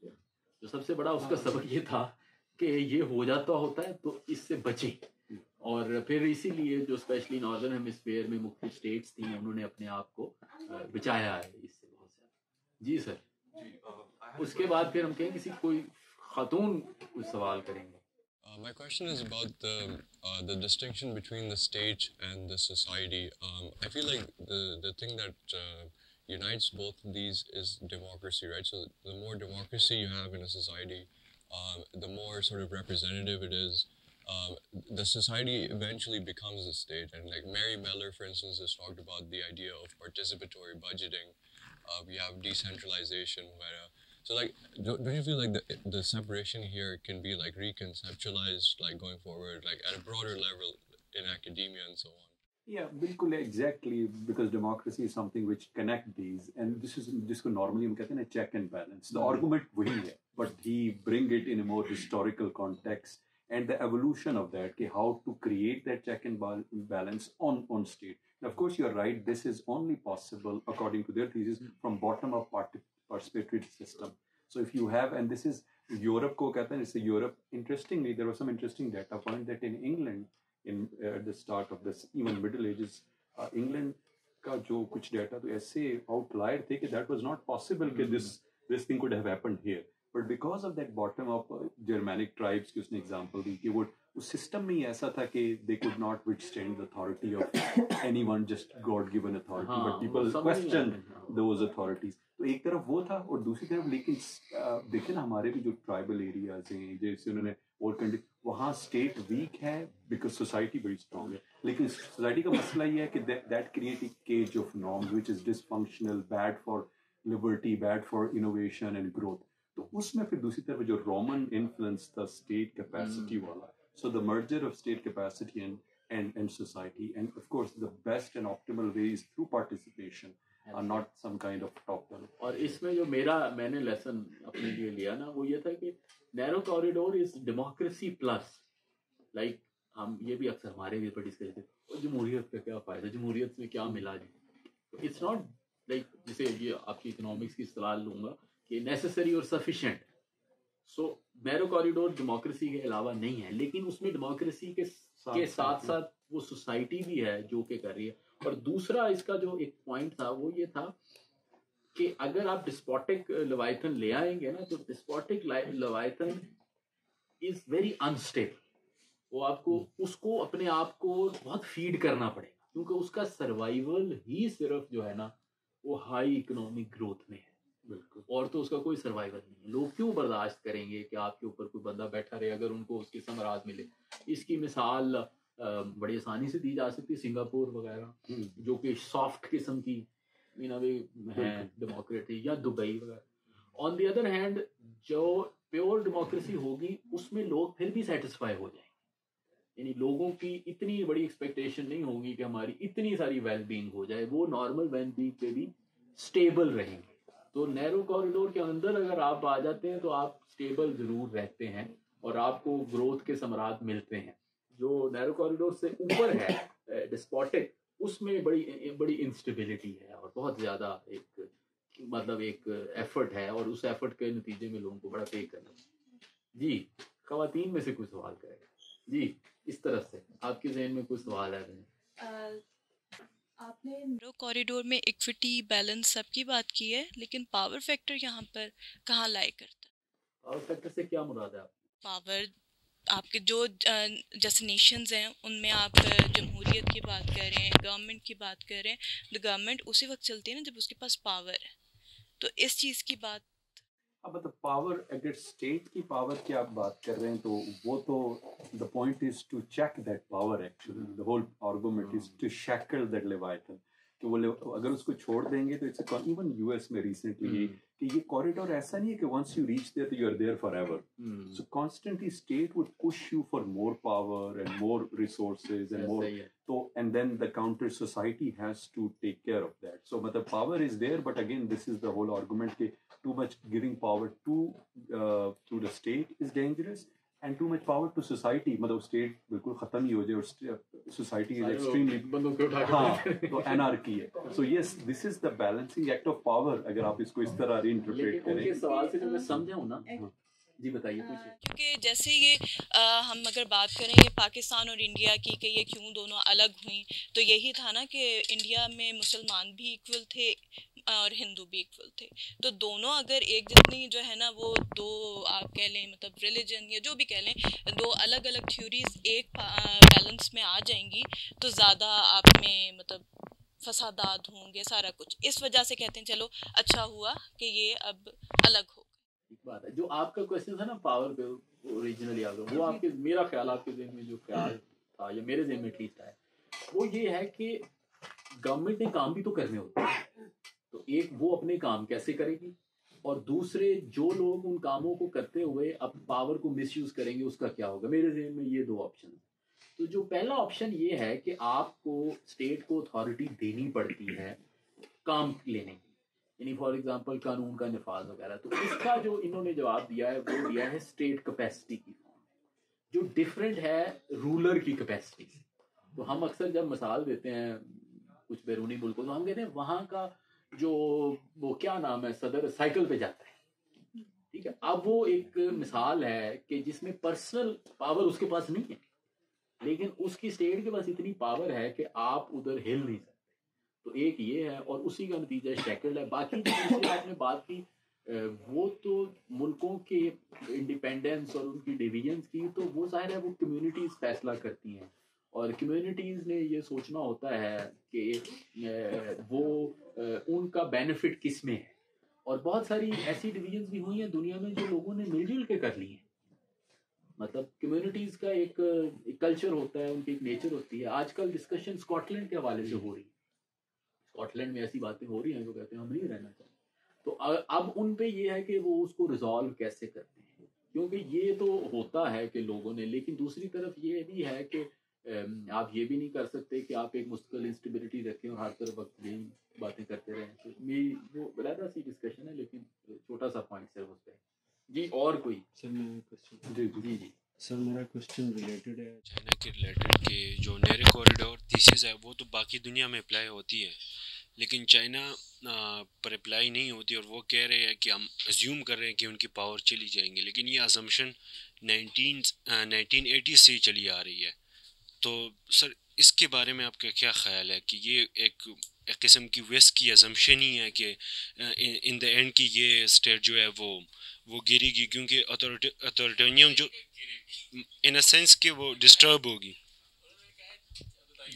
S1: جو سب سے بڑا اس کا سبق یہ تھا کہ یہ ہو جاتا ہوتا ہے تو اس سے بچیں. اور پھر اسی لیے جو اسپیشلی ناردرن ہیمسفیئر میں مختلف اسٹیٹس تھیں انہوں نے اپنے آپ کو بچایا ہے اس سے بہت زیادہ. جی سر, اس کے بعد پھر ہم کہیں کسی کوئی خاتون کوئی سوال کریں گے.
S3: Uh, my question is about the uh, the distinction between the state and the society. Um, I feel like the the thing that uh, unites both of these is democracy, right? So the more democracy you have in a society, um, the more sort of representative it is. Um, the society eventually becomes the state. And like Mary Meller, for instance, has talked about the idea of participatory budgeting. Uh, we have decentralization, where so like, don't, don't you feel like the the separation here can be like reconceptualized, like going forward, like at a broader level in academia and so on?
S2: Yeah, بالکل exactly, because democracy is something which connect these, and this is جس کو normally ہم کہتے ہیں نا check and balance. The argument وہی ہے, but he bring it in a more historical context and the evolution of that, کہ how to create that check and balance on on state. And of course, you're right. This is only possible, according to their thesis, from bottom up part. Participatory system. So if you have, and this is Europe ko kehte hain, it's a Europe. Interestingly, there was some interesting data point that in England, in uh, at the start of this even Middle Ages, uh, England ka jo kuch data to aise outlier the ki that was not possible mm-hmm. ki this this thing could have happened here. But because of that bottom up uh, Germanic tribes ki usne example di ki wo us system mein aisa tha ki they could not withstand the authority of anyone, just God given authority, Haan, but people questioned those authorities. تو ایک طرف وہ تھا, اور دوسری طرف لیکن دیکھیں نا ہمارے بھی جو ٹرائبل ایریاز ہیں جیسے انہوں نے اور کنٹری, وہاں اسٹیٹ ویک ہے بیکاز سوسائٹی بڑی اسٹرانگ ہے. لیکن سوسائٹی کا مسئلہ یہ ہے کہ that create a cage of norms which is dysfunctional, bad for liberty, bad for innovation and growth. تو اس میں پھر دوسری طرف جو رومن انفلوئنس تھا اسٹیٹ کیپیسٹی والا, so the merger of state capacity and and and society, and of course the best and optimal way is through participation, not some kind of top down.
S1: اور اس میں جو میرا میں نے لیسن اپنے لیے لیا نا وہ یہ تھا کہ narrow corridor is democracy plus. Like ہم یہ بھی اکثر ہمارے بھی پر ڈسکس کرتے ہیں جمہوریت کا کیا فائدہ, جمہوریت میں کیا ملا جی. اٹس ناٹ لائک جیسے یہ آپ کی اکنامکس کی اصطلاح لوں گا کہ نیسسری اور sufficient. So narrow corridor democracy کے علاوہ نہیں ہے, لیکن اس میں ڈیموکریسی کے ساتھ ساتھ وہ سوسائٹی بھی ہے جو کہ کر رہی ہے. اور دوسرا اس کا جو ایک پوائنٹ تھا وہ یہ تھا کہ اگر آپ ڈسپوٹک لیوائتھن لے آئیں گے نا تو despotic Leviathan is very unstable. وہ آپ کو اس کو اپنے آپ کو بہت فیڈ کرنا پڑے گا, کیونکہ اس کا سروائیول ہی صرف جو ہے نا وہ ہائی اکنامک گروتھ میں ہے. بالکل. اور تو اس کا کوئی سروائیول نہیں ہے. لوگ کیوں برداشت کریں گے کہ آپ کے اوپر کوئی بندہ بیٹھا رہے اگر ان کو اس کے ثمرات ملے. اس کی مثال بڑی آسانی سے دی جا سکتی ہے سنگاپور وغیرہ جو کہ سافٹ قسم کی ہیں ڈیموکریسی, یا دبئی وغیرہ. آن دی ادر ہینڈ جو پیور ڈیموکریسی ہوگی اس میں لوگ پھر بھی سیٹسفائی ہو جائیں گے. یعنی لوگوں کی اتنی بڑی ایکسپیکٹیشن نہیں ہوگی کہ ہماری اتنی ساری ویل بینگ ہو جائے, وہ نارمل ویل بینگ پہ بھی اسٹیبل رہیں گے. تو نیرو کوریڈور کے اندر اگر آپ آ جاتے ہیں تو آپ اسٹیبل ضرور رہتے ہیں اور آپ کو گروتھ کے ثمرات ملتے ہیں. جو نیرو کوریڈور سے اوپر ہے ڈسپوٹک, اس میں بڑی بڑی انسٹیبلٹی ہے اور بہت زیادہ ایک مطلب ایک ایفرٹ ہے, اور اس ایفرٹ کے نتیجے میں لوگوں کو بڑا پے کرنا ہے. جی خواتین میں سے کوئی سوال کرے گا؟ جی اس طرف سے آپ کے ذہن میں کوئی سوال ہے؟
S5: آپ نے نیرو کوریڈور میں ایکوٹی بیلنس سب کی بات کی ہے, لیکن پاور فیکٹر یہاں پر کہاں لائے کرتا ہے؟
S1: پاور فیکٹر سے کیا مراد ہے آپ؟
S5: پاور آپ کے جو جیسے نیشنز ہیں ان میں آپ جمہوریت کی بات کر رہے ہیں, گورنمنٹ کی بات کر رہے ہیں, تو گورنمنٹ اسی وقت چلتی ہے نا جب اس کے پاس پاور ہے. تو اس چیز کی بات
S2: اب مطلب پاور, اگر اسٹیٹ کی پاور کی آپ بات کر رہے ہیں تو وہ تو the point is to check that power actually, the whole argument is to shackle that Leviathan, کہ وہ اگر اس کو چھوڑ دیں گے تو اٹس ایون یو ایس میں ریسنٹلی کہ یہ کوریڈور ایسا نہیں ہے کہ ونس یو ریچ دیئر تو you are there forever. So constantly state would push you for more power and more resources and more, تو and then the counter society has to take care of that. So مطلب power is there, but again this is the whole argument کہ too much giving power to uh, to the state is dangerous, and too much power to society, مطلب state بالکل ختم ہی ہو جائے اور society is extremely ہاں تو anarchy ہے. so yes, this is the balancing act of power اگر آپ اس کو اس طرح reinterpret کریں.
S1: لیکن ان کے سوال سے جو میں سمجھا ہوں نا, جی بتائیے پوچھیے.
S5: کیونکہ جیسے یہ ہم اگر بات کریں یہ پاکستان اور انڈیا کی کہ یہ کیوں دونوں الگ ہوئیں, تو یہی تھا نا کہ انڈیا میں مسلمان بھی ایکول تھے اور ہندو بھی ایکول تھے, تو دونوں اگر ایک جتنی جو ہے نا وہ دو آپ کہہ لیں مطلب ریلیجن یا جو بھی کہہ لیں دو الگ الگ تھیوریز ایک بیلنس میں آ جائیں گی تو زیادہ آپ میں مطلب فسادات ہوں گے سارا کچھ. اس وجہ سے کہتے ہیں چلو اچھا ہوا کہ یہ اب الگ ہو.
S1: ایک بات ہے جو آپ کا کوشچن تھا نا پاور پہ اوریجنلی آ گیا, وہ آپ کے میرا خیال آپ کے ذہن میں جو خیال تھا یا میرے ذہن میں ٹھیک ہے وہ یہ ہے کہ گورنمنٹ نے کام بھی تو کرنے ہوتے ہیں, تو ایک وہ اپنے کام کیسے کرے گی, اور دوسرے جو لوگ ان کاموں کو کرتے ہوئے اب پاور کو مس یوز کریں گے اس کا کیا ہوگا. میرے ذہن میں یہ دو آپشن ہیں. تو جو پہلا آپشن یہ ہے کہ آپ کو اسٹیٹ کو اتھارٹی دینی پڑتی ہے کام لینے کی, یعنی فار ایگزامپل قانون کا نفاذ وغیرہ. تو اس کا جو انہوں نے جواب دیا ہے وہ دیا ہے اسٹیٹ کیپیسٹی کی فارم, جو ڈفرینٹ ہے رولر کی کیپیسٹی سے. تو ہم اکثر جب مثال دیتے ہیں کچھ بیرونی ملکوں تو ہم کہتے ہیں وہاں کا جو وہ کیا نام ہے صدر سائیکل پہ جاتا ہے, ٹھیک ہے. اب وہ ایک مثال ہے کہ جس میں پرسنل پاور اس کے پاس نہیں ہے, لیکن اس کی اسٹیٹ کے پاس اتنی پاور ہے کہ آپ ادھر ہل نہیں سکتے. تو ایک یہ ہے, اور اسی کا نتیجہ شیکل ہے. باقی جو دوسری آپ نے بات کی وہ تو ملکوں کے انڈیپینڈنس اور ان کی ڈویژنس کی, تو وہ ظاہر ہے وہ کمیونٹیز فیصلہ کرتی ہیں, اور کمیونٹیز نے یہ سوچنا ہوتا ہے کہ وہ ان کا بینیفٹ کس میں ہے. اور بہت ساری ایسی ڈویژنس بھی ہوئی ہیں دنیا میں جو لوگوں نے مل جل کے کر لی ہیں. مطلب کمیونٹیز کا ایک کلچر ہوتا ہے, ان کی ایک نیچر ہوتی ہے. آج کل ڈسکشن اسکاٹ لینڈ کے حوالے سے ہو رہی ہے. اسکاٹ لینڈ میں ایسی باتیں ہو رہی ہیں جو کہتے ہیں ہم نہیں رہنا چاہتے. تو اب ان پہ یہ ہے کہ وہ اس کو ریزالو کیسے کرتے ہیں, کیونکہ یہ تو ہوتا ہے کہ لوگوں نے, لیکن دوسری طرف یہ بھی ہے کہ آپ یہ بھی نہیں کر سکتے کہ آپ ایک مستقل انسٹیبلٹی رکھیں اور ہر طرف وقت یہی باتیں کرتے رہیں. تو میری وہ علیحدہ سی ڈسکشن ہے, لیکن چھوٹا سا پوائنٹ صرف اس پہ. جی اور کوئی
S6: سر میں کوشچن
S1: جی جی جی
S6: سر میرا کوشچن ریلیٹڈ ہے
S3: چائنا کے ریلیٹڈ کہ جو نیرو کوریڈور تھیسز ہے وہ تو باقی دنیا میں اپلائی ہوتی ہے, لیکن چائنا پر اپلائی نہیں ہوتی, اور وہ کہہ رہے ہیں کہ ہم ازیوم کر رہے ہیں کہ ان کی پاور چلی جائیں گی, لیکن یہ ازمپشن نائنٹین نائنٹین ایٹیز سے ہی چلی آ رہی ہے. تو سر اس کے بارے میں آپ کا کیا خیال ہے کہ یہ ایک ایک قسم کی ویسٹ کی ازمپشن ہی ہے کہ ان دا اینڈ کی یہ اسٹیٹ جو ہے وہ وہ گرے گی, کیونکہ اتھارٹینیم جو ان اے سینس کہ وہ ڈسٹرب ہوگی.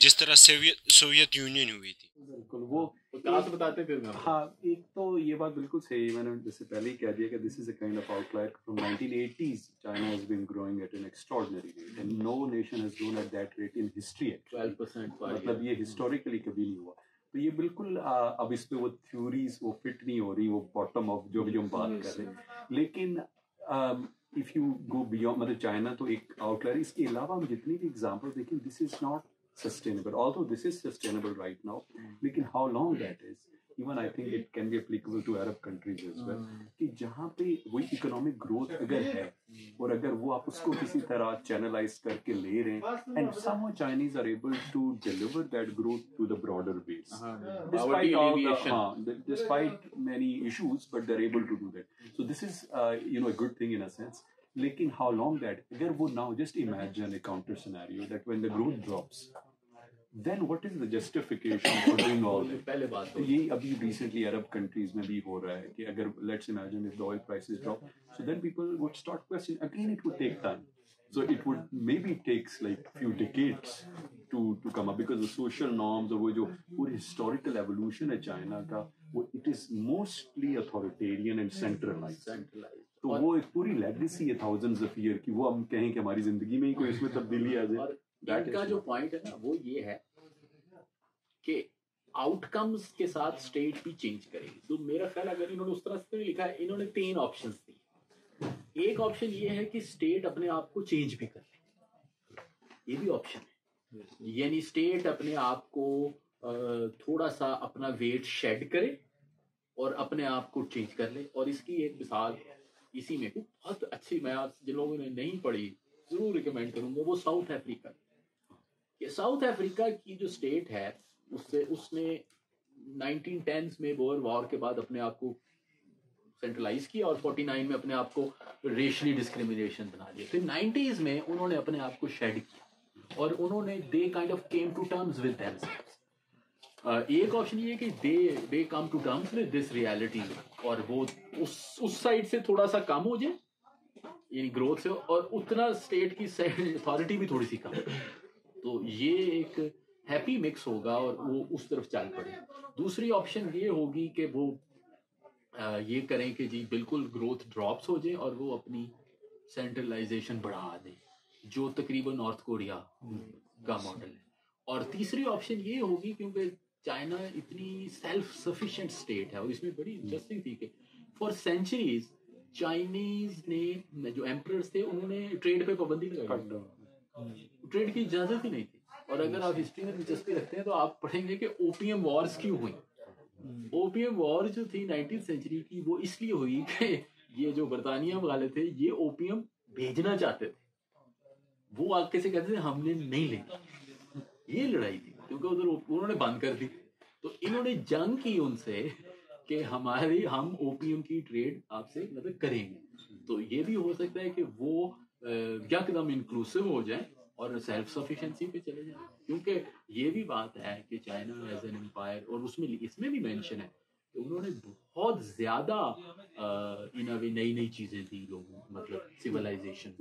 S7: جس طرح سوویت یونین ہوئی تھی.
S2: بالکل وہ
S1: بتاتے پھر
S2: ہاں ایک تو یہ بات بالکل صحیح میں نے جیسے پہلے ہی کہہ دیا کہ this is a kind of outlier from nineteen eighties China has been growing at an extraordinary rate and no nation has grown at that rate in history. مطلب یہ ہسٹوریکلی کبھی نہیں ہوا. تو یہ بالکل اب اس پہ وہ تھیوریز وہ فٹ نہیں ہو رہی, وہ باٹم آف جو بھی ہم بات کر رہے ہیں. لیکن اف یو گو بیونڈ مطلب چائنا تو ایک آؤٹ لائر. اس کے علاوہ ہم جتنی بھی ایگزامپل دیکھیں this is not sustainable, although this is sustainable right now, lekin how long that is, even I think it can be applicable to Arab countries as well, کہ جہاں پہ وہی economic growth اگر ہے اور اگر وہ آپ اس کو کسی طرح channelize کر کے لے رہے ہیں and somehow Chinese are able to deliver that growth to the broader base despite all the, uh, despite many issues, but they're able to do that. So this is uh, you know a good thing in a sense. لیکن how long that, اگر وہ now just imagine a counter scenario that when the growth drops, then what is the justification for doing all that?
S1: پہلے بات
S2: تو یہ ابھی recently Arab countries میں بھی ہو رہا ہے کہ اگر let's imagine if the oil prices drop, so then people would start questioning. Again, it would take time. So it would maybe takes like few decades to to come up because the social norms اور وہ جو پوری historical evolution ہے چائنا کا, وہ it is mostly authoritarian and centralized. centralized. تو وہ ایک پوری لیگیسی ہے thousands of year کی, وہ ہم کہیں کہ ہماری زندگی میں ہی کوئی اس میں تبدیلی آ جائے.
S1: ان کا جو پوائنٹ ہے نا وہ یہ ہے کہ آؤٹ کمز کے ساتھ اسٹیٹ بھی چینج کرے گی. تو میرا خیال اگر انہوں نے اس طرح سے لکھا ہے, انہوں نے تین آپشنز دی. ایک آپشن یہ ہے کہ اسٹیٹ اپنے آپ کو چینج بھی کر لے, یہ بھی آپشن ہے. یعنی اسٹیٹ اپنے آپ کو تھوڑا سا اپنا ویٹ شیڈ کرے اور اپنے آپ کو چینج کر لے. اور اس کی ایک مثال اسی میں بہت اچھی, میں جن لوگوں نے نہیں پڑھی ضرور ریکمینڈ کروں گا, وہ ساؤتھ افریقہ. کہ ساؤتھ افریقہ کی جو اسٹیٹ ہے اس سے اس نے نائنٹین ٹینز میں بوئر وار کے بعد اپنے آپ کو سینٹرلائز کیا اور فورٹی نائن میں اپنے آپ کو ریشلی ڈسکریمنیشن بنا دیا. پھر نائنٹیز میں انہوں نے اپنے آپ کو شیڈ کیا اور انہوں نے they kind of came to terms with themselves. ایک آپشن یہ ہے کہ they they come to terms with this reality اور وہ اس اس سائڈ سے تھوڑا سا کم ہو جائے یعنی گروتھ سے, اور اتنا اسٹیٹ کی اتھارٹی بھی تھوڑی سی کم. تو یہ ایک ہیپی مکس ہوگا اور وہ اس طرف چل پڑے. دوسری آپشن یہ ہوگی کہ وہ یہ کریں کہ جی بالکل گروتھ ڈراپس ہو جائے اور وہ اپنی سینٹرلائزیشن بڑھا دیں, جو تقریباً نارتھ کوریا کا ماڈل ہے. اور تیسری آپشن یہ ہوگی کیونکہ چائنا اتنی سیلف سفیشینٹ اسٹیٹ ہے, اور اس میں بڑی انٹرسٹنگ تھی کہ فار سینچریز چائنیز نے جو ایمپررز تھے انہوں نے ٹریڈ پہ پابندی لگائی, ٹریڈ کی اجازت ہی نہیں تھی. اور اگر آپ ہسٹری میں دلچسپی رکھتے ہیں تو آپ پڑھیں گے کہ اوپیم وارز کیوں ہوئی. اوپیم وار جو تھی نائنٹین سینچری کی وہ اس لیے ہوئی کہ یہ جو برطانیہ والے تھے یہ اوپیم بھیجنا چاہتے تھے, وہ آگے سے کہتے تھے ہم نے نہیں لینی. یہ لڑائی تھی کیونکہ ادھر انہوں نے بند کر دی, تو انہوں نے جنگ کی ان سے کہ ہماری ہم اوپیم کی ٹریڈ آپ سے مطلب کریں گے. تو یہ بھی ہو سکتا ہے کہ وہ یکدم انکلوسیو ہو جائیں اور سیلف سفیشینسی پہ چلے جائیں, کیونکہ یہ بھی بات ہے کہ چائنا ایز این امپائر, اور اس میں اس میں بھی مینشن ہے کہ انہوں نے بہت زیادہ ان اے نئی نئی چیزیں دی لوگوں, مطلب سویلائزیشن,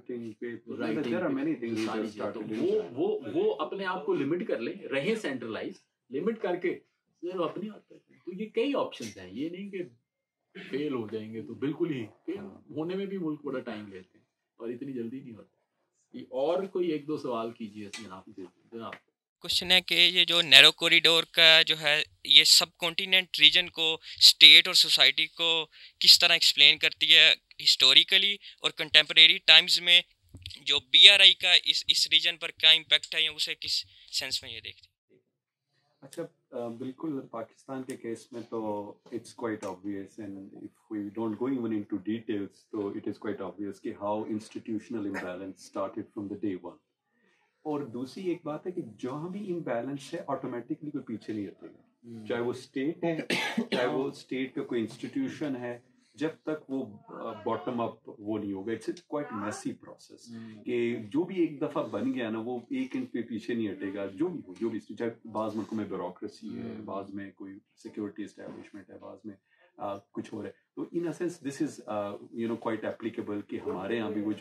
S1: وہ وہ وہ اپنے آپ کو لمٹ کر لیں, رہیں سینٹرلائز, لمٹ کر کے پھر اپنے آپ کریں. تو یہ کئی آپشنز ہیں, یہ نہیں کہ فیل ہو جائیں گے تو بالکل ہی فیل ہونے میں بھی ملک بڑا ٹائم لیتے ہیں اور اتنی جلدی نہیں ہوتا. اور کوئی ایک دو سوال کیجیے جناب. جناب
S8: کوشچن ہے کہ یہ جو نیرو کوریڈور کا جو ہے یہ سب کانٹیننٹ ریجن کو اسٹیٹ اور سوسائٹی کو کس طرح ایکسپلین کرتی ہے ہسٹوریکلی, اور کنٹمپریری ٹائمز میں جو بی آر آئی کا اس اس ریجن پر کیا امپیکٹ ہے یا اسے کس سینس میں یہ دیکھتی ہے؟
S2: اچھا بالکل پاکستان کے کیس میں تو it's quite obvious, and if we don't go even into details تو اٹ از کوائٹ آبویس کہ how institutional imbalance started from the day one. اور دوسری ایک بات ہے کہ جہاں بھی امبیلنس ہے آٹومیٹکلی کوئی پیچھے نہیں ہٹے گا, چاہے وہ اسٹیٹ ہے چاہے وہ اسٹیٹ کا کوئی انسٹیٹیوشن ہے, جب تک وہ باٹم اپ وہ نہیں ہوگا. It's a quite messy process کہ جو بھی ایک دفعہ بن گیا نا وہ ایک انچ پہ پیچھے نہیں ہٹے گا. جو بھی ہو جو بھی چاہے بعض ملکوں میں بیوروکریسی ہے, بعض میں کوئی سیکورٹی اسٹیبلشمنٹ ہے, بعض میں کچھ ہو رہا ہے. تو in a sense this is you know quite applicable کہ ہمارے یہاں بھی وہ جو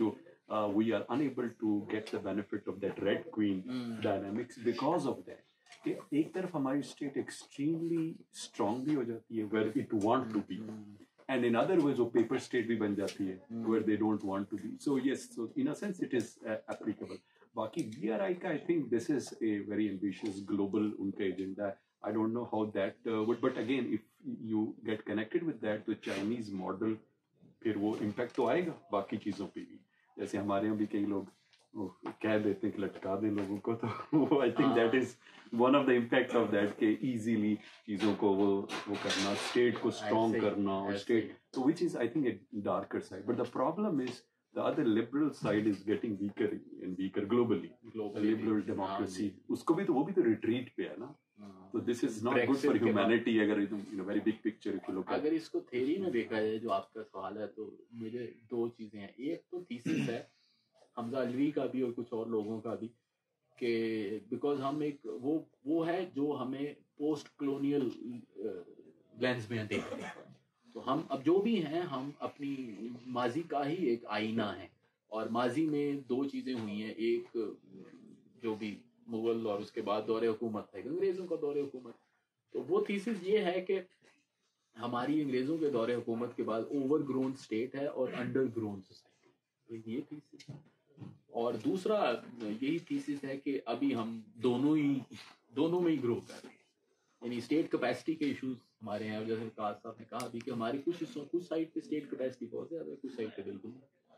S2: uh, we are unable to get the benefit of that red queen mm. dynamics because of that. کہ ایک طرف ہماری اسٹیٹ ایکسٹریملی اسٹرانگ بھی ہو جاتی ہے where it want to be, and in other ways وہ پیپر اسٹیٹ بھی بن جاتی ہے where they don't want to be. So yes, so in a sense it is uh, applicable. باقی بی آر آئی کا I think this is a very ambitious global ان کا agenda. I don't know how that uh, would, but again if you get connected with that تو Chinese model پھر وہ امپیکٹ تو آئے گا باقی چیزوں پہ بھی. جیسے ہمارے یہاں بھی کئی لوگ کہہ دیتے ہیں کہ لٹکا دیں لوگوں کو, تو I think that is one of the impact of that کہ ایزیلی چیزوں کو وہ وہ کرنا, اسٹیٹ کو اسٹرانگ کرنا, اور اسٹیٹ تو which is I think a darker side. But the problem is the other liberal side is getting weaker and weaker globally. globally liberal democracy اس کو بھی تو وہ بھی تو retreat پہ ہے نا. So this is not good for humanity اگر in a very big picture if you look at.
S1: اگر اس کو تھیری میں دیکھا جائے جو آپ کا سوال ہے تو مجھے دو چیزیں ہیں. ایک تو تھیسس ہے حمزہ الوی کا بھی اور کچھ اور لوگوں کا بھی کہ بیکاز ہم ایک وہ وہ ہے جو ہمیں پوسٹ کلونیل لینس میں دیکھتے ہیں. تو ہم اب جو بھی ہیں ہم اپنی ماضی کا ہی ایک آئینہ ہے, اور ماضی میں دو چیزیں ہوئی ہیں. ایک جو بھی مغل اور اس کے بعد دور حکومت ہے انگریزوں کا دور حکومت. تو وہ تھیسس یہ ہے کہ ہماری انگریزوں کے دور حکومت کے بعد اوور گرون اسٹیٹ ہے اور انڈر گرون سوسائٹی. تو یہ تھیسس ہے. اور دوسرا یہی تھیسس ہے کہ ابھی ہم دونوں ہی دونوں میں ہی گرو کر رہے ہیں. یعنی اسٹیٹ کیپیسٹی کے ایشوز ہمارے ہیں, اور جیسے قاض صاحب نے کہا بھی کہ ہماری کچھ حصوں کچھ سائڈ پہ اسٹیٹ کیپیسٹی بہت زیادہ ہے, کچھ سائڈ پہ بالکل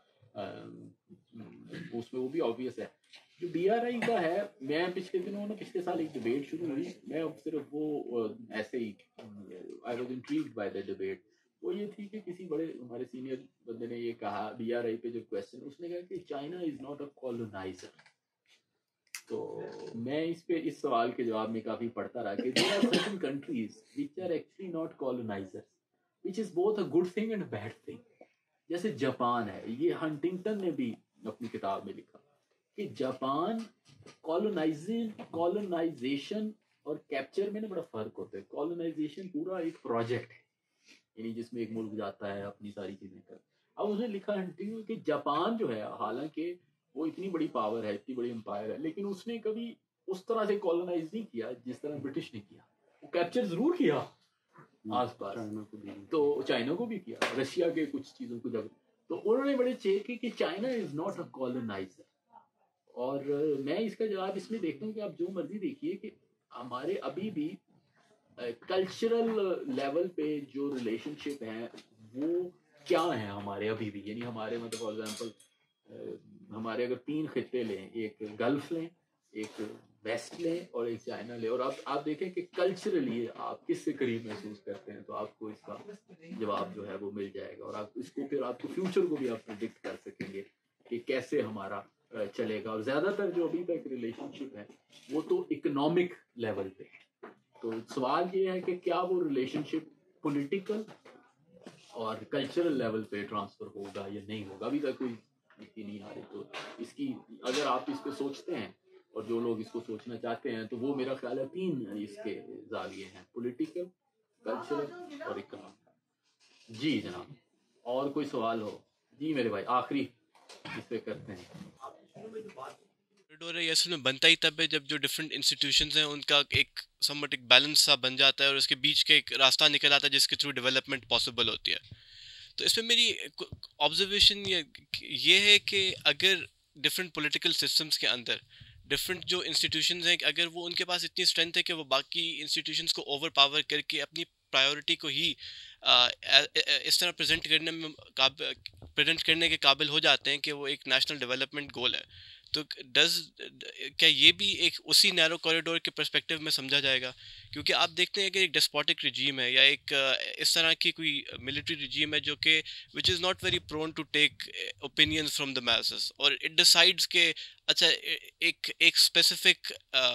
S1: اس میں وہ بھی آبویس ہے. جو بی آر آئی کا ہے, میں پچھلے دنوں نا پچھلے سال ایک ڈبیٹ شروع ہوئی, میں صرف وہ ایسے ہی I was intrigued by the debate. وہ یہ تھی کہ کسی بڑے ہمارے سینئر بندے نے یہ کہا بی آر آئی پہ جو کویشچن, اس نے کہا کہ China is not a coloniser. تو میں اس پہ اس سوال کے جواب میں کافی پڑھتا رہا کہ there are certain countries which are actually not colonizers, which is both a good thing and a bad thing. جیسے جاپان ہے, یہ ہنٹنگٹن نے بھی اپنی کتاب میں لکھا کہ جاپان کالونائزنگ کالونائزیشن اور کیپچر میں نا بڑا فرق ہوتا ہے. کالونائزیشن پورا ایک پروجیکٹ ہے, یعنی جس میں ایک ملک جاتا ہے اپنی ساری چیزیں کر. اب اس نے لکھا ہنٹنگ کہ جاپان جو ہے حالانکہ وہ اتنی بڑی پاور ہے, اتنی بڑی امپائر ہے, لیکن اس نے کبھی اس طرح سے کالونائز نہیں کیا جس طرح برٹش نے کیا. وہ کیپچر ضرور کیا آس پاس, تو چائنا کو بھی کیا, رشیا کے کچھ چیزوں کو جب, تو انہوں نے بڑے چیک کی کہ China is not a coloniser. اور میں اس کا جواب اس میں دیکھتا ہوں کہ آپ جو مرضی دیکھیے کہ ہمارے ابھی بھی کلچرل لیول پہ جو ریلیشن شپ ہیں وہ کیا ہیں ہمارے ابھی بھی. یعنی ہمارے مطلب فار ایگزامپل ہمارے اگر تین خطے لیں, ایک گلف لیں, ایک ویسٹ لیں اور ایک چائنا لیں, اور آپ آپ دیکھیں کہ کلچرلی آپ کس سے قریب محسوس کرتے ہیں, تو آپ کو اس کا جواب جو ہے وہ مل جائے گا. اور آپ اس کو پھر آپ کو فیوچر کو بھی آپ پریڈکٹ کر سکیں گے کہ کیسے ہمارا چلے گا. اور زیادہ تر جو ابھی تک ریلیشن شپ ہے وہ تو اکنامک لیول پہ. تو سوال یہ ہے کہ کیا وہ ریلیشن شپ پولیٹیکل اور کلچرل لیول پہ ٹرانسفر ہوگا یا نہیں ہوگا. ابھی تک کوئی کی نہیں آ رہی. تو اس کی اگر آپ اس پہ سوچتے ہیں, اور جو لوگ اس کو سوچنا چاہتے ہیں, تو وہ میرا خیال ہے تین اس کے زاویے ہیں, پولیٹیکل, کلچرل اور اکنامک. جی جناب, اور کوئی سوال ہو؟ جی میرے بھائی آخری اس پہ کرتے ہیں.
S3: یہ اصل میں بنتا ہی تب ہے جب جو ڈفرینٹ انسٹیٹیوشنز ہیں ان کا ایک سمٹ ایک بیلنس سا بن جاتا ہے, اور اس کے بیچ کے ایک راستہ نکل آتا ہے جس کے تھرو ڈیولپمنٹ پاسبل ہوتی ہے. تو اس میں میری آبزرویشن یہ ہے کہ اگر ڈفرینٹ پولیٹیکل سسٹمز کے اندر ڈفرینٹ جو انسٹیٹیوشنز ہیں, اگر وہ ان کے پاس اتنی اسٹرینتھ ہے کہ وہ باقی انسٹیٹیوشنز کو اوور پاور کر کے اپنی پرائیورٹی کو ہی اس طرح پریزنٹ کرنے میں پریزنٹ کرنے کے قابل ہو جاتے ہیں کہ وہ ایک نیشنل ڈیولپمنٹ گول ہے, تو ڈز کیا یہ بھی ایک اسی نیرو کوریڈور کے پرسپیکٹیو میں سمجھا جائے گا؟ کیونکہ آپ دیکھتے ہیں کہ ایک ڈسپوٹک رجیم ہے یا ایک اس طرح کی کوئی ملٹری رجیم ہے جو کہ which is not very prone to take opinions from the masses, اور اٹ ڈیسائڈس کہ اچھا ایک ایک specific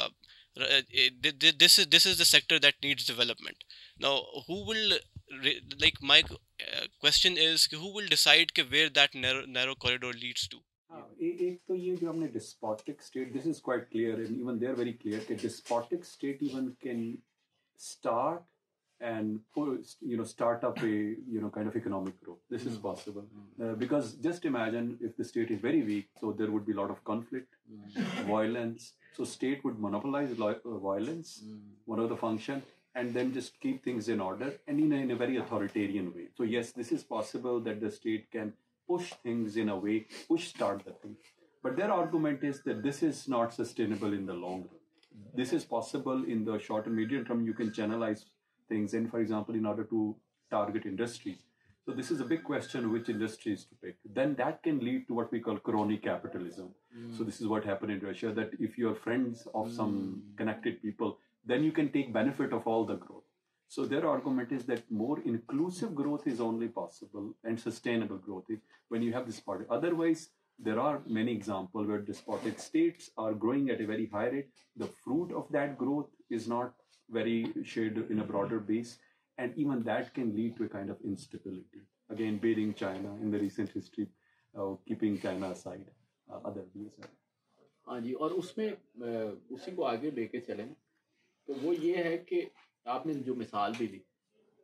S3: this is this is the sector that needs development. Now who will like my uh, question is who will decide کہ where that narrow, narrow corridor leads to.
S2: ایک تو یہ جو ہم نے despotic state, this is quite clear and even they are very clear کہ despotic state even can start and you know start up a you know kind of economic growth. This is possible uh, because just imagine if the state is very weak, so there would be a lot of conflict, violence. So state would monopolize lo- uh, violence, one of the function, and then just keep things in order and in a, in a very authoritarian way. So yes, this is possible that the state can push things in a way, push start the thing. But their argument is that this is not sustainable in the long run. This is possible in the short and medium term. You can channelize things in, for example, in order to target industries. So this is a big question, which industries to pick. Then that can lead to what we call crony capitalism. Mm. So this is what happened in Russia, that if you're friends of mm. some connected people, then you can take benefit of all the growth. So their argument is that more inclusive growth is only possible and sustainable growth is when you have this part. Otherwise, there are many examples where despotic states are growing at a very high rate. The fruit of that growth is not very shared in a broader base. And even that can lead to a kind of instability. Again, beating China in the recent history, uh, keeping China aside, uh, other views.
S1: हाँ जी, और उसमें उसी को आगे लेके चलें तो वो ये है कि आपने जो मिसाल भी दी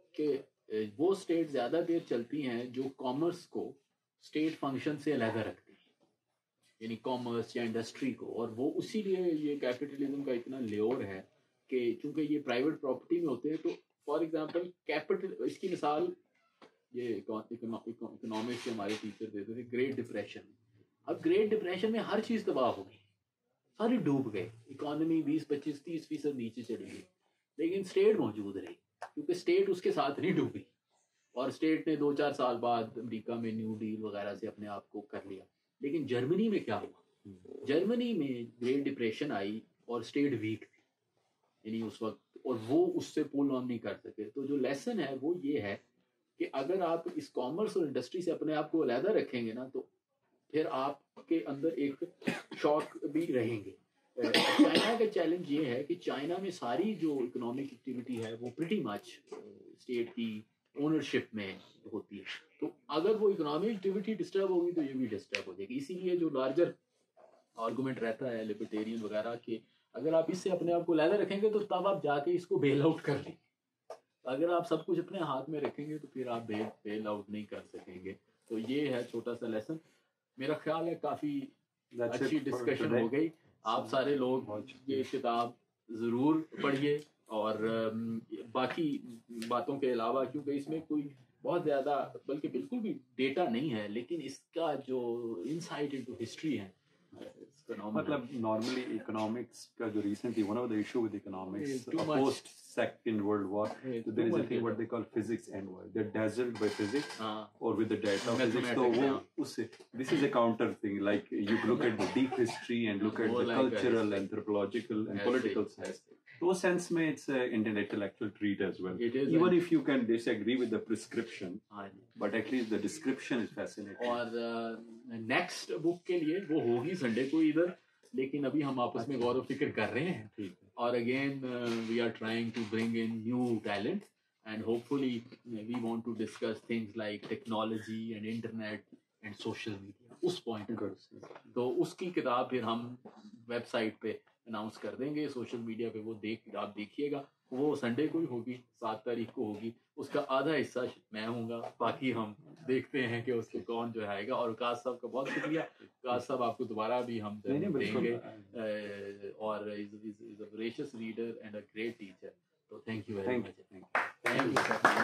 S1: कि वो स्टेट ज़्यादा देर चलती हैं जो कॉमर्स को स्टेट फंक्शन से अलग रखती हैं, यानी कॉमर्स या इंडस्ट्री को, और वो उसी लिए ये कैपिटलिज्म का इतना लेयर है कि चूँकि ये प्राइवेट प्रॉपर्टी में होते हैं तो फॉर एग्जांपल कैपिटल, इसकी मिसाल ये इकोनॉमिक्स के हमारे टीचर देते थे, ग्रेट डिप्रेशन। अब ग्रेट डिप्रेशन में हर चीज़ तबाह हो गई, सारी डूब गए, इकोनॉमी बीस पच्चीस तीस फीसद नीचे चली गई, लेकिन स्टेट मौजूद रही क्योंकि स्टेट उसके साथ नहीं डूबी, और स्टेट ने दो चार साल बाद अमेरिका में न्यू डील वगैरह से अपने आप को कर लिया। लेकिन जर्मनी में क्या हुआ, जर्मनी में ग्रेट डिप्रेशन आई और स्टेट वीक थी यानी उस वक्त, और वो उससे पुल ऑन नहीं कर सके। तो जो लेसन है वो ये है कि अगर आप इस कॉमर्स और इंडस्ट्री से अपने आप को अलहदा रखेंगे ना तो फिर आपके अंदर एक शॉक भी रहेंगे। चाइना का चैलेंज ये है कि चाइना में सारी जो इकोनॉमिक एक्टिविटी है वो प्रिटी मच स्टेट की ओनरशिप में होती है, तो अगर वो इकोनॉमिक एक्टिविटी डिस्टर्ब होगी तो ये भी डिस्टर्ब हो जाएगी। इसीलिए जो लार्जर आर्गूमेंट रहता है लिबर्टेरियन वगैरह के, अगर आप इससे अपने आप को अलहदा रखेंगे तो तब आप जाके इसको बेल आउट कर लेंगे, अगर आप सब कुछ अपने हाथ में रखेंगे तो फिर आप बेल बेल आउट नहीं कर सकेंगे। तो ये है छोटा सा लेसन। मेरा ख्याल है काफ़ी अच्छी डिस्कशन हो गई। आप सारे लोग ये किताब ज़रूर पढ़िए, और बाकी बातों के अलावा, क्योंकि इसमें कोई बहुत ज़्यादा बल्कि बिल्कुल भी डेटा नहीं है, लेकिन इसका जो इंसाइट इनटू हिस्ट्री है,
S2: मतलब नॉर्मली इकोनॉमिक्स का जो recently one of the issue with economics post second world war, there is a thing what they call physics and word, they are dazzled by physics or with the data of physics. तो वो उससे this is a counter thing, like you look at the deep history and look at the cultural, anthropological and political side. So sense में it's an intellectual treat as well.
S1: It is,
S2: even if you can disagree with the prescription, but at least the description is fascinating.
S1: और नेक्स्ट बुक के लिए वो होगी संडे को इधर, लेकिन अभी हम आपस में गौर फिक्र कर रहे हैं, और again we are trying to bring in new talent and hopefully we want to discuss things like technology and internet and social media उस पॉइंट पर। तो उसकी किताब फिर हम वेबसाइट पे अनाउंस कर देंगे, सोशल मीडिया पे वो देख आप देखिएगा, वो संडे को ही होगी, सात तारीख को होगी। उसका आधा हिस्सा मैं हूँगा, बाकी हम देखते हैं कि उसको कौन जो आएगा। और काज साहब का बहुत शुक्रिया, काज साहब आपको दोबारा भी हम देंगे, और is a voracious reader and a great teacher, तो थैंक यू वेरी मच।